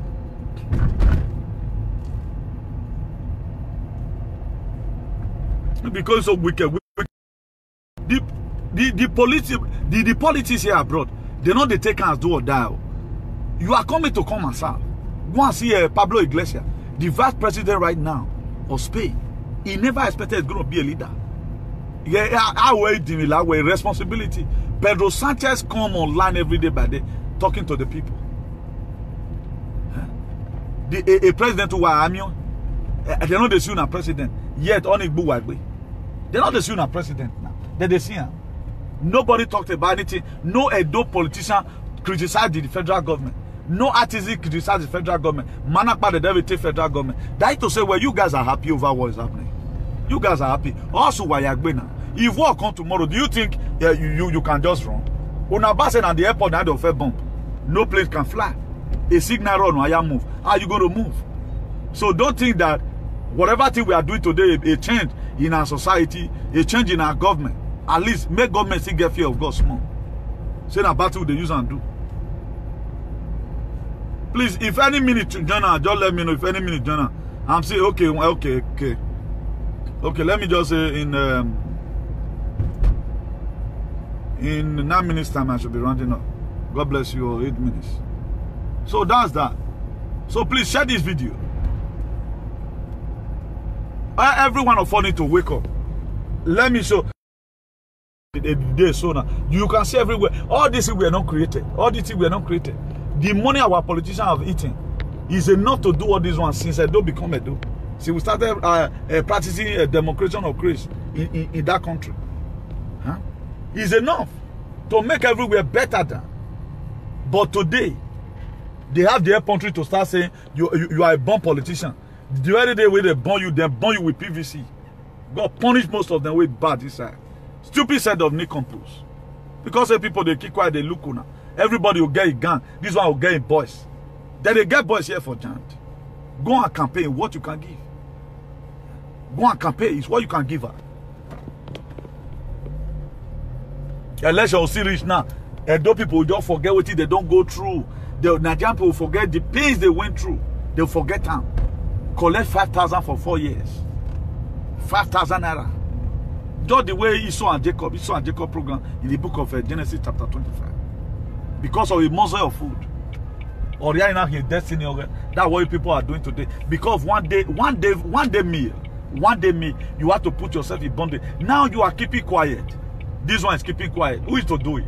Because of wicked, wicked. The the the police, the the politics here abroad, they know they take us do or die. You are coming to come and serve. Go and see uh, Pablo Iglesias, the vice president right now of Spain. He never expected he's going to be a leader. Yeah, I wait him that way. Responsibility. Pedro Sanchez come online every day by day, talking to the people. Huh? The, a, a president who are Amio, uh, they're not the sooner president. Yet on it way. They're not the sooner president now. They're the senior. Nobody talked about anything. No Edo politician criticized the federal government. No artisan criticized the federal government. Manakpa the devil take federal government. That to say, well, you guys are happy over what is happening. You guys are happy. Also, why you now? If war come tomorrow, do you think uh, you, you you can just run? On a bus and the airport now of a bomb, no plane can fly. A signal run, I move. How are you going to move? So don't think that whatever thing we are doing today, a change in our society, a change in our government. At least make government still get fear of God small. Say na battle they use and do. Please, if any minute Jonah, just let me know if any minute Jonah. I'm saying okay, okay, okay. Okay, let me just say in um, in nine minutes time I should be rounding up. God bless you all, eight minutes. So that's that. So please share this video. Everyone of us need to wake up. Let me show. Day so now you can see everywhere. All these things were not created. All these things were not created. The money our politicians have eaten is enough to do all these ones since I don't become a do. See, we started uh, uh, practicing a democration of grace in, in, in that country. Huh? Is enough to make everywhere better than. But today, they have their country to start saying you, you, you are a born politician. The other day when they burn you, they burn you with P V C. God punish most of them with bad this side. Stupid set of nincompoos. Because the people they keep quiet, they look now. Everybody will get a gun. This one will get a boys. Then they get boys here for giant. Go and campaign what you can give. Go and campaign is what you can give her. Unless you're still rich now. And those people don't forget what they don't go through. The Nigerian people forget the pains they went through. They'll forget them. Collect five thousand for four years. five thousand naira. Just the way Esau and Jacob, Esau and Jacob program in the book of uh, Genesis chapter twenty-five. Because of a morsel of food. Or they are in his destiny. That's what people are doing today. Because one day, one day, one day meal, one day meal, you have to put yourself in bondage. Now you are keeping quiet. This one is keeping quiet. Who is to do it?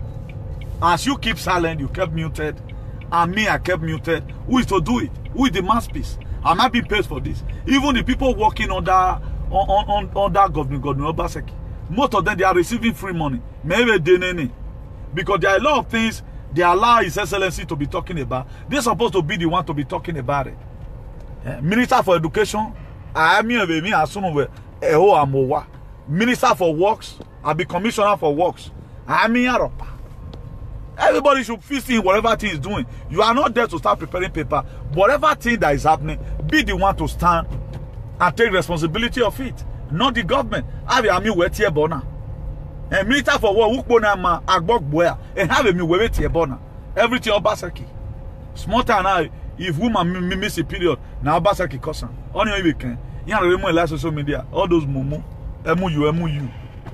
As you keep silent, you kept muted. And me, I kept muted. Who is to do it? Who is the masterpiece? Am I being paid for this? Even the people working on that on on on that government, government Obaseki, most of them they are receiving free money. Maybe they need, because there are a lot of things they allow His Excellency to be talking about. They're supposed to be the one to be talking about it. Yeah. Minister for Education, I am here with me as soon as Eho Amowa. Minister for Works, I'll be Commissioner for Works. I am here. Everybody should feel in whatever thing is doing. You are not there to start preparing paper. Whatever thing that is happening, be the one to stand and take responsibility of it. Not the government. Have a me wet here bona. And Minister for Work, Ukbona Agbok Boya, and have a me wet here bona. Everything Obaseki. Small time now, if woman miss a period, now Obaseki cousin. Only we can. You know, remove last social media. All those mumu, emu you, emu you.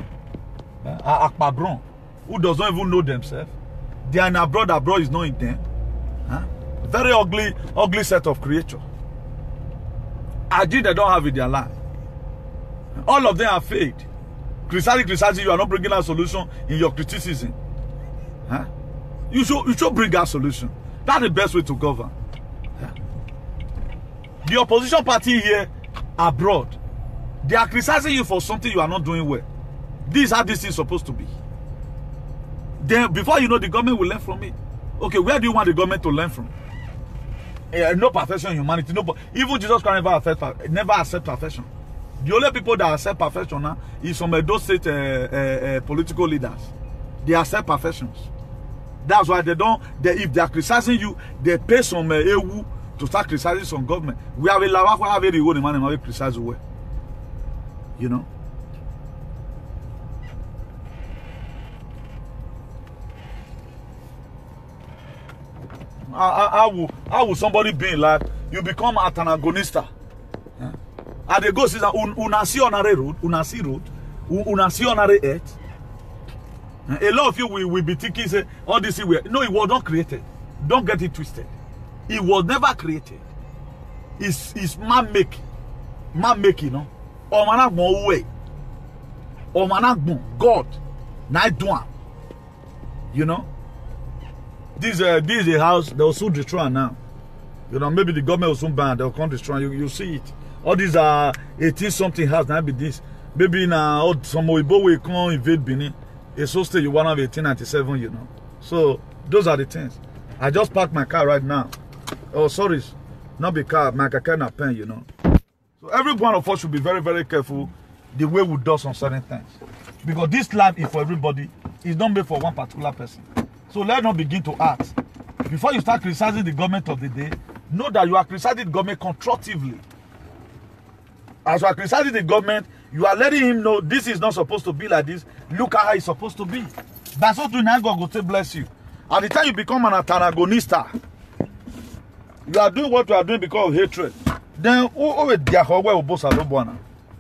Akpabron, who does not even know themselves. They are in abroad, abroad is not in them. Huh? Very ugly, ugly set of creatures. Agenda they don't have in their life. All of them are faked. Criticizing, criticizing, you are not bringing a solution in your criticism. Huh? You should, you should bring a solution. That's the best way to govern. Huh? The opposition party here, abroad, they are criticizing you for something you are not doing well. This is how this is supposed to be. Then, before you know, the government will learn from it. Okay, where do you want the government to learn from? Uh, no perfection in humanity. No, even Jesus Christ never accept, never accept perfection. The only people that accept perfection now is some of those state uh, uh, uh, political leaders. They accept perfections. That's why they don't. They, if they are criticizing you, they pay some uh, ewu to start criticizing some government. We have a lava for have a good man and have criticize the way. You know. How, how, will, how will somebody be in life? You become an antagonista. Yeah? And they go see that una see on a road, una see road, una see on a earth. A lot of you will, will be thinking, say, all this way. No, it was not created. Don't get it twisted. It was never created. It's, it's man-making. Man-making, no? Or man more way. Or man God. Night one. You know? This, uh, this is a house, they'll soon destroy now. You know, maybe the government will soon ban, they'll come destroy. You, you see it. All these are eighteen something house, now be this. Maybe now, some Oibo will come invade Benin. It's so still you one of eighteen ninety-seven, you know. So, those are the things. I just parked my car right now. Oh, sorry. Not the car, my car and pen, you know. So, every one of us should be very, very careful the way we do some certain things. Because this life is for everybody. It's not made for one particular person. So let's not begin to act. Before you start criticizing the government of the day, know that you are criticizing the government constructively. As you are criticizing the government, you are letting him know this is not supposed to be like this. Look at how it's supposed to be. That's what doing. God will say bless you. At the time you become an antagonista, you are doing what you are doing because of hatred. Then who will be a boss at Obwana?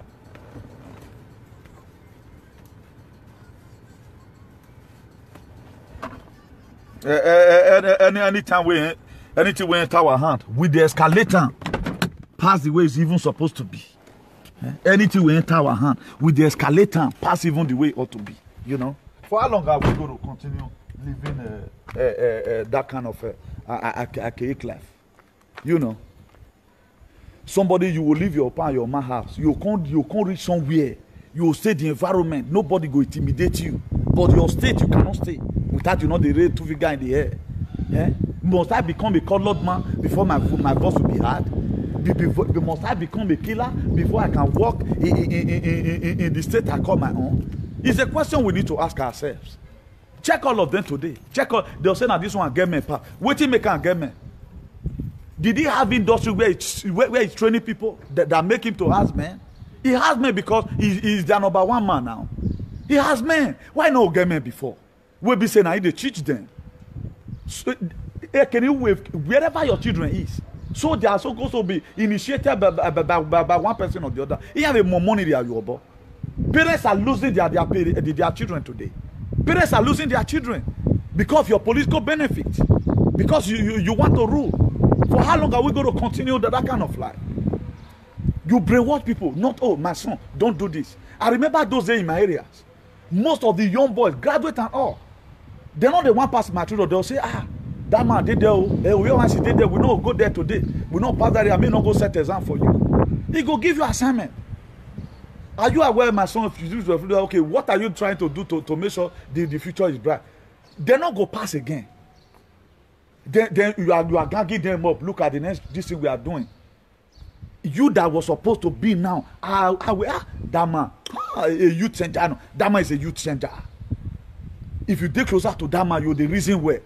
Uh, uh, any anytime we anything we enter our hand with the escalator pass the way it's even supposed to be. Uh, anything we enter our hand with the escalator pass even the way it ought to be. You know, for how long are we going to continue living uh, uh, uh, uh, that kind of uh, archaic life? You know, somebody you will leave your pa your ma house. You can't you can't reach somewhere. You will stay the environment. Nobody will intimidate you. But your state you cannot stay without you know the red two figure in the air. Yeah? Must I become a colored man before my my voice will be heard? Be, be, must I become a killer before I can walk in, in, in, in, in, in the state I call my own? It's a question we need to ask ourselves. Check all of them today. Check all. They'll say now this one get me. Wait till make an get me. Did he have industry where it's, where, where he's training people that, that make him to has men? He has men because he's, he's their number one man now. He has men. Why not get men before? We'll be saying I need to teach them. So, can you wherever your children is? So they are supposed to be initiated by, by, by, by, by one person or the other. He have more money than you about. Parents are losing their, their, their children today. Parents are losing their children because of your political benefit. Because you, you, you want to rule. For how long are we going to continue that, that kind of life? You brainwash people. Not, oh, my son, don't do this. I remember those days in my areas. Most of the young boys, graduate and all, they're not the one pass my children. They'll say, ah, that man did there. Eh, we once he did there. We not go there today. We not pass that area. I may not go set exam for you. He go give you assignment. Are you aware, my son, if you do okay, what are you trying to do to, to make sure the, the future is bright? They're not go pass again. Then, then you are you are gagging them up. Look at the next this thing we are doing. You that was supposed to be now, ah, ah, ah that man, ah, a youth changer. No, that man is a youth changer. If you get closer to that man, you're the reason where.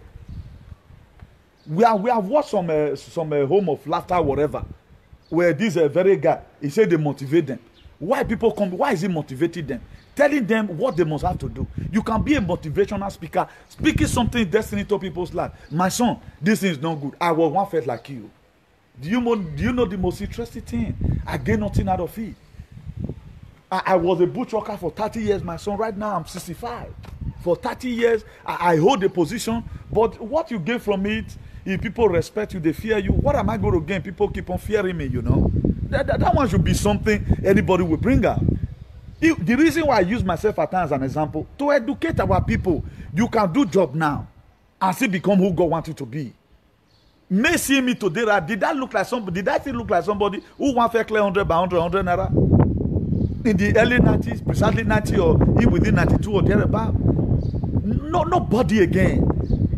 We are we have watched some uh, some uh, home of laughter, whatever, where this uh, very guy, he said they motivate them. Why people come? Why is he motivating them? Telling them what they must have to do. You can be a motivational speaker, speaking something destiny to people's life. My son, this thing is not good. I was one felt like you. Do you know? Do you know the most interesting thing? I gain nothing out of it. I, I was a bushwalker for thirty years. My son, right now I'm sixty-five. For thirty years, I, I hold a position. But what you gain from it, if people respect you, they fear you. What am I going to gain? People keep on fearing me. You know, that that, that one should be something anybody will bring up. If, the reason why I use myself at times as an example to educate our people, you can do job now and still become who God wants you to be. May see me today, right? Did that look like somebody? Did I still look like somebody who want to clear hundred by hundred, hundred naira in the early nineties, precisely ninety or in within ninety-two or thereabout? No, nobody again.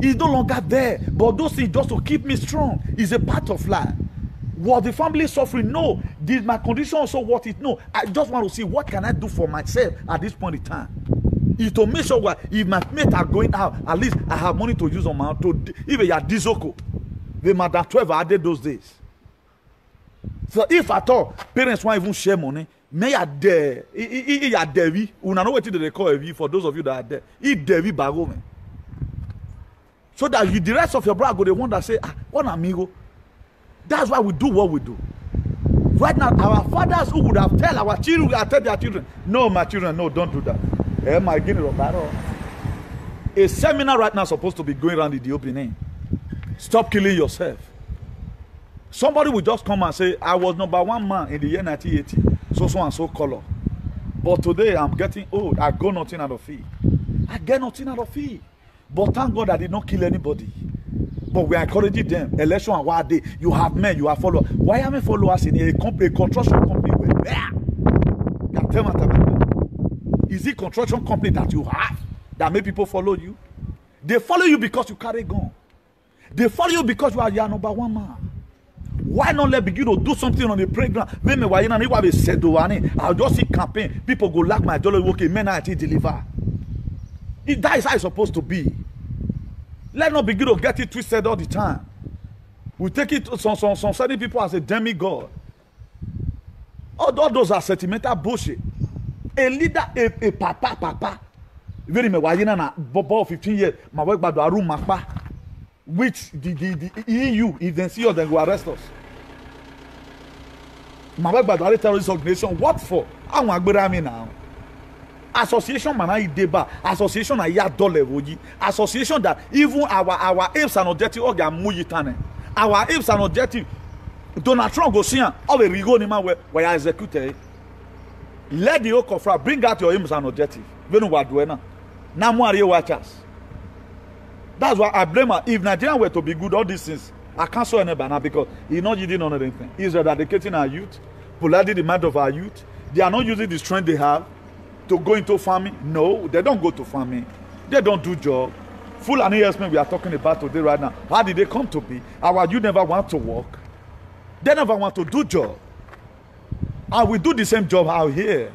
It's no longer there. But those things just to keep me strong is a part of life. Was the family suffering? No. Did my condition also worth it? No. I just want to see what can I do for myself at this point in time. Is to make sure that if my mates are going out, at least I have money to use on my own. To, even your Dizoko, the Madam twelve I did those days. So if at all parents won't even share money, may I dare, I I devi. Una know what they call a V for those of you that are there. I devi bago me. So that you, the rest of your brother go the one that say, ah, one amigo. That's why we do what we do. Right now, our fathers who would have tell our children, we have tell their children, no, my children, no, don't do that. Am I getting it battle? A seminar right now is supposed to be going around in the opening. Stop killing yourself. Somebody will just come and say, I was number one man in the year nineteen eighty, so so and so color. But today I'm getting old. I got nothing out of it. I get nothing out of it. But thank God I did not kill anybody. But we are encouraging them. Election and what day. You have men, you have followers. Why am I followers in a company, a construction company? Where? Can tell me. Is it construction company that you have that make people follow you? They follow you because you carry gun. They follow you because you are your number one man. Why not let begin to do something on the playground? I'll just see campaign. People go like my dollar working men I deliver. It, that is how it's supposed to be. Let not begin to get it twisted all the time. We take it to some, some, some certain people as a demigod. All, all those are sentimental bullshit. A leader, a, a papa, papa. Very me why na bobo fifteen years. My work by the room mapa. Which the, the, the E U, if they see us, then go arrest us. My work by the terrorist organization. What for? I want to me now. Association man I deba. Association I ya dollar woji. Association that even our our aims and objective organ mujitane. Our aims and objective. Donald Trump go see all the rigo ni man where where execute. Let the Okofra bring out your aims and objective. When we are doing now, now more you watch us. That's why I blame her. If Nigeria were to be good, all these things, I can't say any banana because he's not using on anything. He's eradicating our youth, polluting the mind of our youth. They are not using the strength they have to go into farming. No, they don't go to farming. They don't do job. Full and investment we are talking about today right now. How did they come to be? Our youth never want to work. They never want to do job. And we do the same job out here.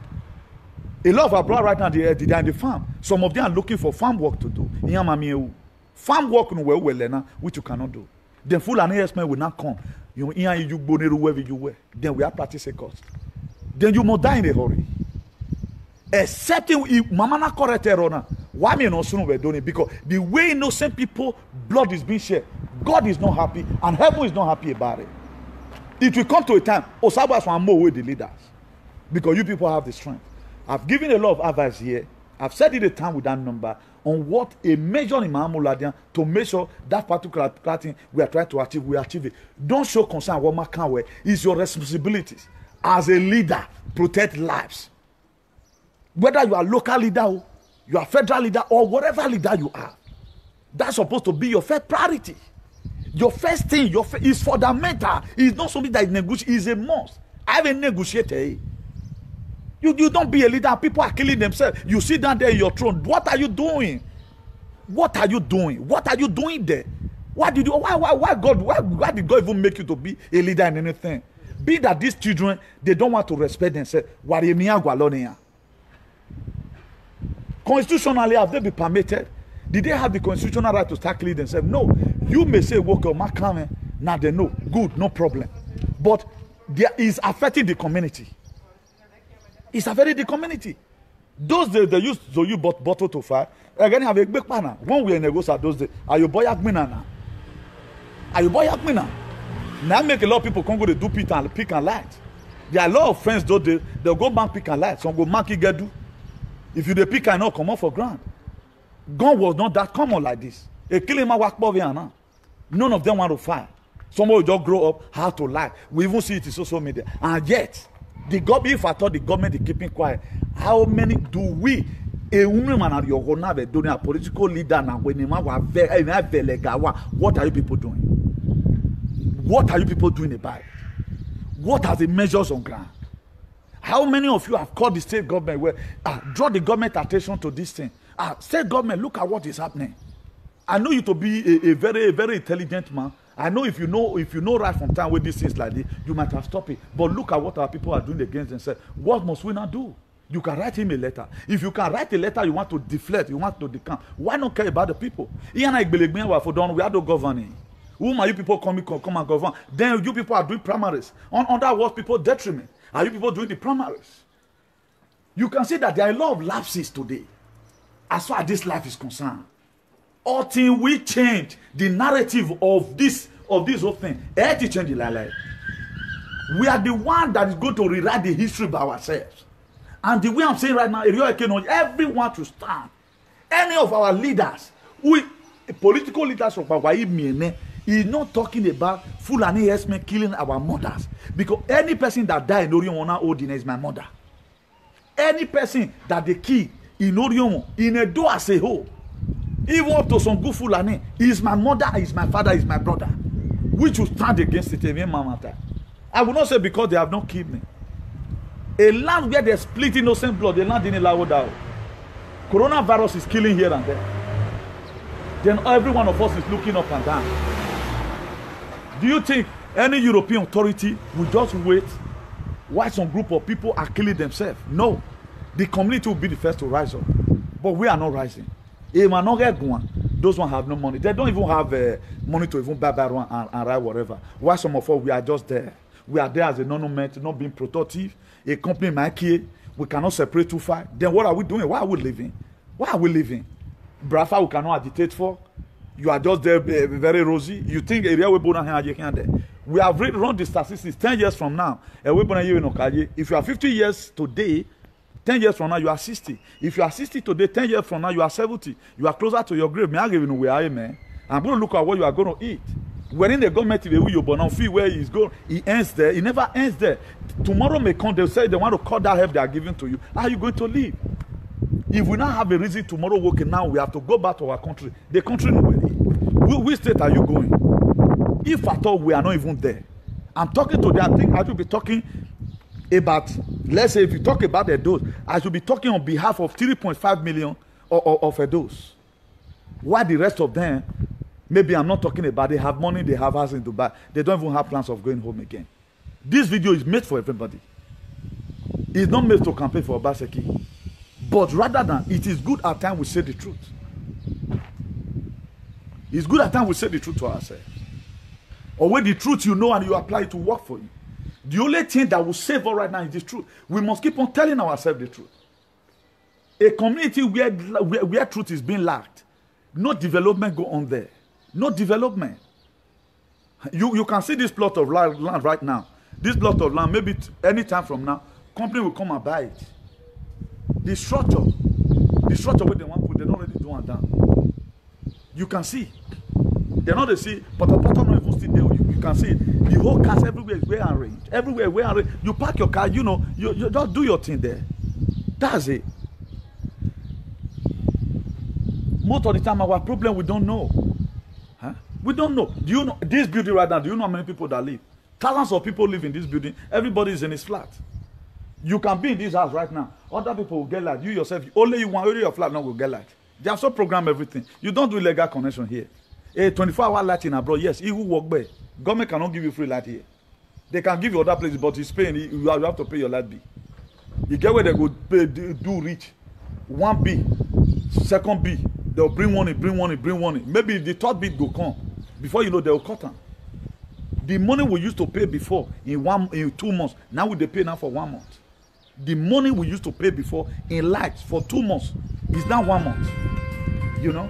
A lot of our brothers right now, they, they are in the farm. Some of them are looking for farm work to do. Farm work which you cannot do. Then full and investment will not come. You you wherever you were. Then we are practicing cost. Then you must die in a hurry. Except if mama na correct error. Why me no sooner we're doing it? Because the way innocent people blood is being shed, God is not happy and heaven is not happy about it. It will come to a time, Osabas will more with the leaders. Because you people have the strength. I've given a lot of advice here. I've said it a time with that number on what a measure in Mahamuladian to make sure that particular thing we are trying to achieve, we achieve it. Don't show concern what man can wear. It's your responsibilities. As a leader, protect lives. Whether you are local leader, you are federal leader, or whatever leader you are. That's supposed to be your first priority. Your first thing your first, is fundamental. It's not something that is negotiable. It's a must. I have a negotiator. You, you don't be a leader. People are killing themselves. You sit down there in your throne. What are you doing? What are you doing? What are you doing there? Why did you? Why? Why? Why God? Why? Why did God even make you to be a leader in anything? Be that these children they don't want to respect themselves. Constitutionally, have they been permitted? Did they have the constitutional right to start killing themselves? No. You may say, "Work on my coming." Now they know. Good, no problem. But there is affecting the community. It's affecting the community. Those days they used to use bot bottle to fire. Again, have a big partner. When we negotiate those days, are you boy Akmina now? Are you boy Akmina? Now make a lot of people come go to do pick and pick and light. There are a lot of friends though they they'll go back pick and light. Some go monkey get do. If you they pick and not come up for ground. Gun was not that common like this. A killing my work now. None of them want to fight. Someone will just grow up how to lie. We even see it in social media. And yet, the government, if I thought the government is keeping quiet, how many do we, a woman and your own have a political leader now when what are you people doing? What are you people doing about it? What are the measures on ground? How many of you have called the state government where ah, draw the government attention to this thing? Ah, state government, look at what is happening. I know you to be a, a very, a very intelligent man. I know if you know if you know right from time with these things like this, you might have stopped it. But look at what our people are doing against themselves. What must we not do? You can write him a letter. If you can write a letter, you want to deflect, you want to decamp. Why not care about the people? We are no governing. Whom are you people coming come, come and govern? Then you people are doing primaries. On under what people detriment? Are you people doing the primaries? You can see that there are a lot of lapses today, as far as this life is concerned. Until we change the narrative of this of this whole thing, to change the life. We are the one that is going to rewrite the history by ourselves. And the way I'm saying right now, everyone to stand. Any of our leaders, we political leaders from Hawaii, is not talking about Fulani herdsmen killing our mothers. Because any person that died in Orion Odin is my mother. Any person that they kill in Orion, in a door as a whole, even up to some good Fulani, is my mother, is my father, is my brother. Which will stand against it. I will not say because they have not killed me. A land where they split innocent blood, the land in Laodao. Coronavirus is killing here and there. Then every one of us is looking up and down. Do you think any European authority will just wait while some group of people are killing themselves? No. The community will be the first to rise up. But we are not rising. Those ones have no money. They don't even have uh, money to even buy and, and ride whatever. Why some of us, we are just there. We are there as a non-ment, not being productive. A company might kill. We cannot separate too far. Then what are we doing? Why are we living? Why are we living? Brafa, we cannot agitate for. You are just there, uh, very rosy. You think area we born here. We have run the statistics ten years from now. If you are fifty years today, ten years from now, you are sixty. If you are sixty today, ten years from now, you are seventy. You are closer to your grave. I'm going to look at what you are going to eat. When in the government, you born on fee where he's going, he ends there. He never ends there. Tomorrow may come, they'll say they want to cut that help they are giving to you. How are you going to live? If we now have a reason tomorrow working now, we have to go back to our country. The country, which state are you going? If at all we are not even there. I'm talking to them, I think I should be talking about, let's say if you talk about a dose, I should be talking on behalf of three point five million of, of, of a dose. Why the rest of them, maybe I'm not talking about, they have money, they have houses in Dubai, they don't even have plans of going home again. This video is made for everybody. It's not made to campaign for Obaseki. But rather than, it is good at times we say the truth. It's good at times we say the truth to ourselves. Or when the truth you know and you apply it to work for you. The only thing that will save us right now is the truth. We must keep on telling ourselves the truth. A community where, where, where truth is being lacked, no development go on there. No development. You, you can see this plot of land right now. This plot of land, maybe any time from now, company will come and buy it. The structure, the structure where they want to put, they don't already do and down. You can see. They're not the see, but the bottom not even still there. You, you can see the whole cars everywhere is well arranged. Everywhere well arranged. You park your car, you know, you, you just do your thing there. That's it. Most of the time, our problem, we don't know. Huh? We don't know. Do you know this building right now? Do you know how many people that live? Thousands of people live in this building. Everybody is in his flat. You can be in this house right now. Other people will get light. You yourself, only you want, only your flat now will get light. They have so programmed everything. You don't do illegal connection here. A twenty-four hour lighting abroad, yes, he who work there. Government cannot give you free light here. They can give you other places, but it's paying. You have to pay your light bill. You get where they go pay, do reach. One B, second B, they'll bring one in, bring one in, bring one in. Maybe the third bit will come. Before you know, they'll cut them. The money we used to pay before in one in two months, now we they pay now for one month. The money we used to pay before in lights for two months is now one month. You know?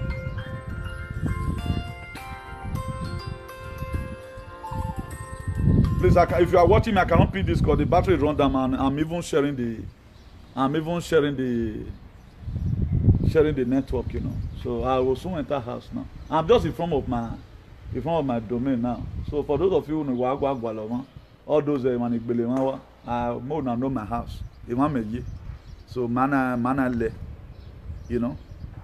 Please, I can, if you are watching me, I cannot pin this because the battery run down, and I'm even sharing the, I'm even sharing the, sharing the network, you know. So I will soon enter house now. I'm just in front of my, in front of my domain now. So for those of you who know, all those uh, I more than know my house. So mana mana le, you know.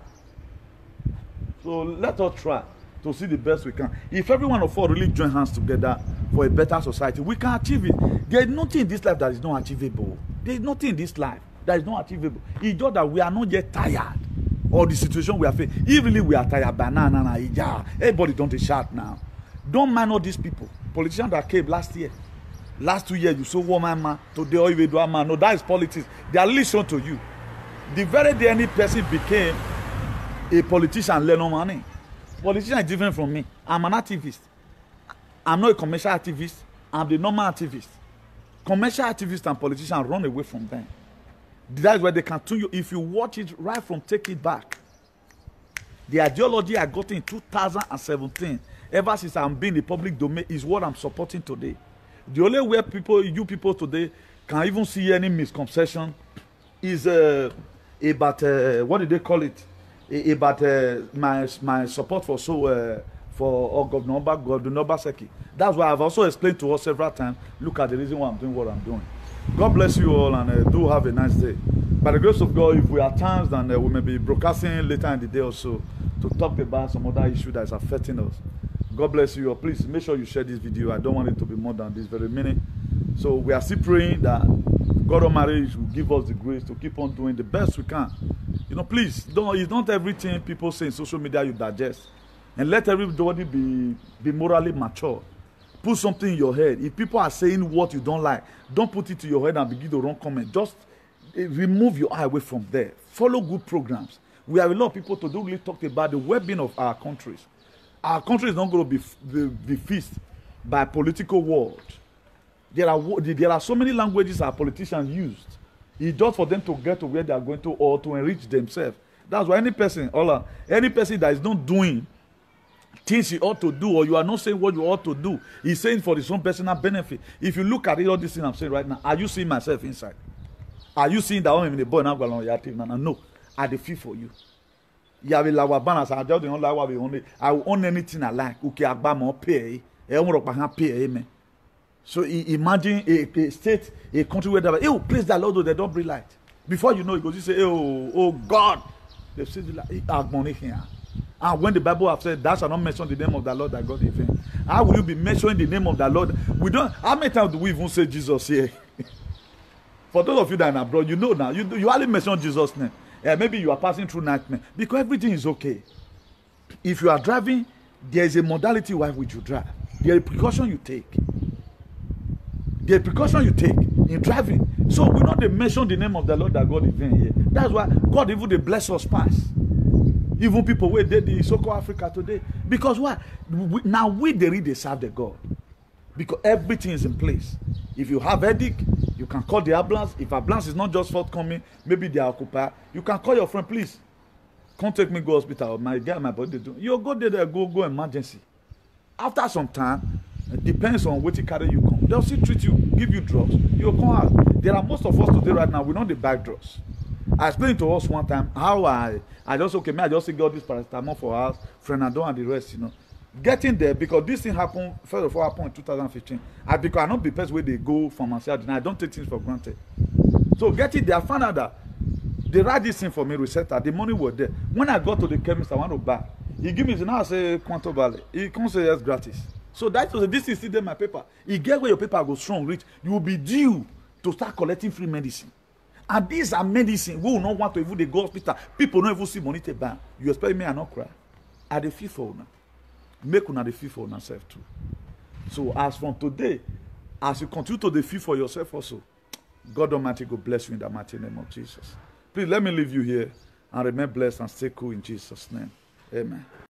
So let us try to see the best we can. If every one of us really join hands together for a better society, we can achieve it. There is nothing in this life that is not achievable. There is nothing in this life that is not achievable. It's just that we are not yet tired or the situation we are facing. If really we are tired, banana, yeah, everybody don't shout now. Don't mind all these people. Politicians that came last year. Last two years, you saw one man, today or even do a man. No, that is politics. They are listening to you. The very day any person became a politician, learn no money. Politician is different from me. I'm an activist. I'm not a commercial activist. I'm the normal activist. Commercial activists and politicians run away from them. That is where they can tune you. If you watch it right from Take It Back, the ideology I got in two thousand seventeen, ever since I'm being in the public domain, is what I'm supporting today. The only way people, you people today, can even see any misconception is uh, about, uh, what did they call it? About uh, my my support for so uh, for Governor Obaseki. That's why I've also explained to us several times. Look at the reason why I'm doing what I'm doing. God bless you all, and uh, do have a nice day. By the grace of God, if we are times, then uh, we may be broadcasting later in the day also to talk about some other issue that is affecting us. God bless you all. Please make sure you share this video. I don't want it to be more than this very minute. So we are still praying that God Almighty will give us the grace to keep on doing the best we can. You know, please, don't, it's not everything people say in social media you digest. And let everybody be, be morally mature. Put something in your head. If people are saying what you don't like, don't put it to your head and begin to run comment. Just uh, remove your eye away from there. Follow good programs. We have a lot of people to do really talk about the well-being of our countries. Our country is not going to be, be, be fixed by political world. There are, there are so many languages our politicians used. It's just for them to get to where they are going to or to enrich themselves. That's why any person, all any person that is not doing things you ought to do, or you are not saying what you ought to do, he's saying for his own personal benefit. If you look at it, all these things I'm saying right now, are you seeing myself inside? Are you seeing that I'm in the boy now? No, I defeat for you. You have a law balance. I just don't like what we only. I will own anything I like. Okay, I buy more pay. I want to pay. Amen. So imagine a, a state, a country where they have, oh, praise the Lord, they don't bring light. Before you know it, goes, you say, oh, oh God, they say the light. Here. And when the Bible has said, thou shalt not mention the name of the Lord that God is in. How will you be mentioning the name of the Lord? We don't. How many times do we even say Jesus here? For those of you that are abroad, you know now, you you hardly mention Jesus' name. Yeah, maybe you are passing through nightmare because everything is okay. If you are driving, there is a modality why would you drive. There is a precaution you take. There is a precaution you take in driving. So we not they mention the name of the Lord that God is in here. That's why God even they bless us past. Even people where they in so-called Africa today. Because why? We, now we they read they serve the God. Because everything is in place. If you have headache, you can call the ambulance. If ambulance is not just forthcoming, maybe they are occupied. You can call your friend, please. Come take me go hospital. My guy, my body do. You go there, there, go, go emergency. After some time, it depends on what carry you come. They'll still treat you, give you drugs. You'll come out. There are most of us today right now, we know the bad drugs. I explained to us one time how I, I just, okay, man, I just got this paracetamol for us, Frenadol and the rest, you know. Getting there, because this thing happened, first of all, happened in two thousand fifteen. I, because I not be person where they go from myself, I don't take things for granted. So getting there, I found out that they write this thing for me, receptor, the money was there. When I got to the chemist, I want to buy. He give me, now I say, Quanto Valley. He comes say, yes, gratis. So that was, this is still there, my paper. He get where your paper goes strong, rich. You will be due to start collecting free medicine. And these are medicine. We will not want to even they go hospital. People don't even see money to buy. You expect me, I not cry. I the feel for now. Make una the feel for yourself too. So as from today, as you continue to the feel for yourself also, God Almighty will bless you in the mighty name of Jesus. Please let me leave you here and remain blessed and stay cool in Jesus' name. Amen.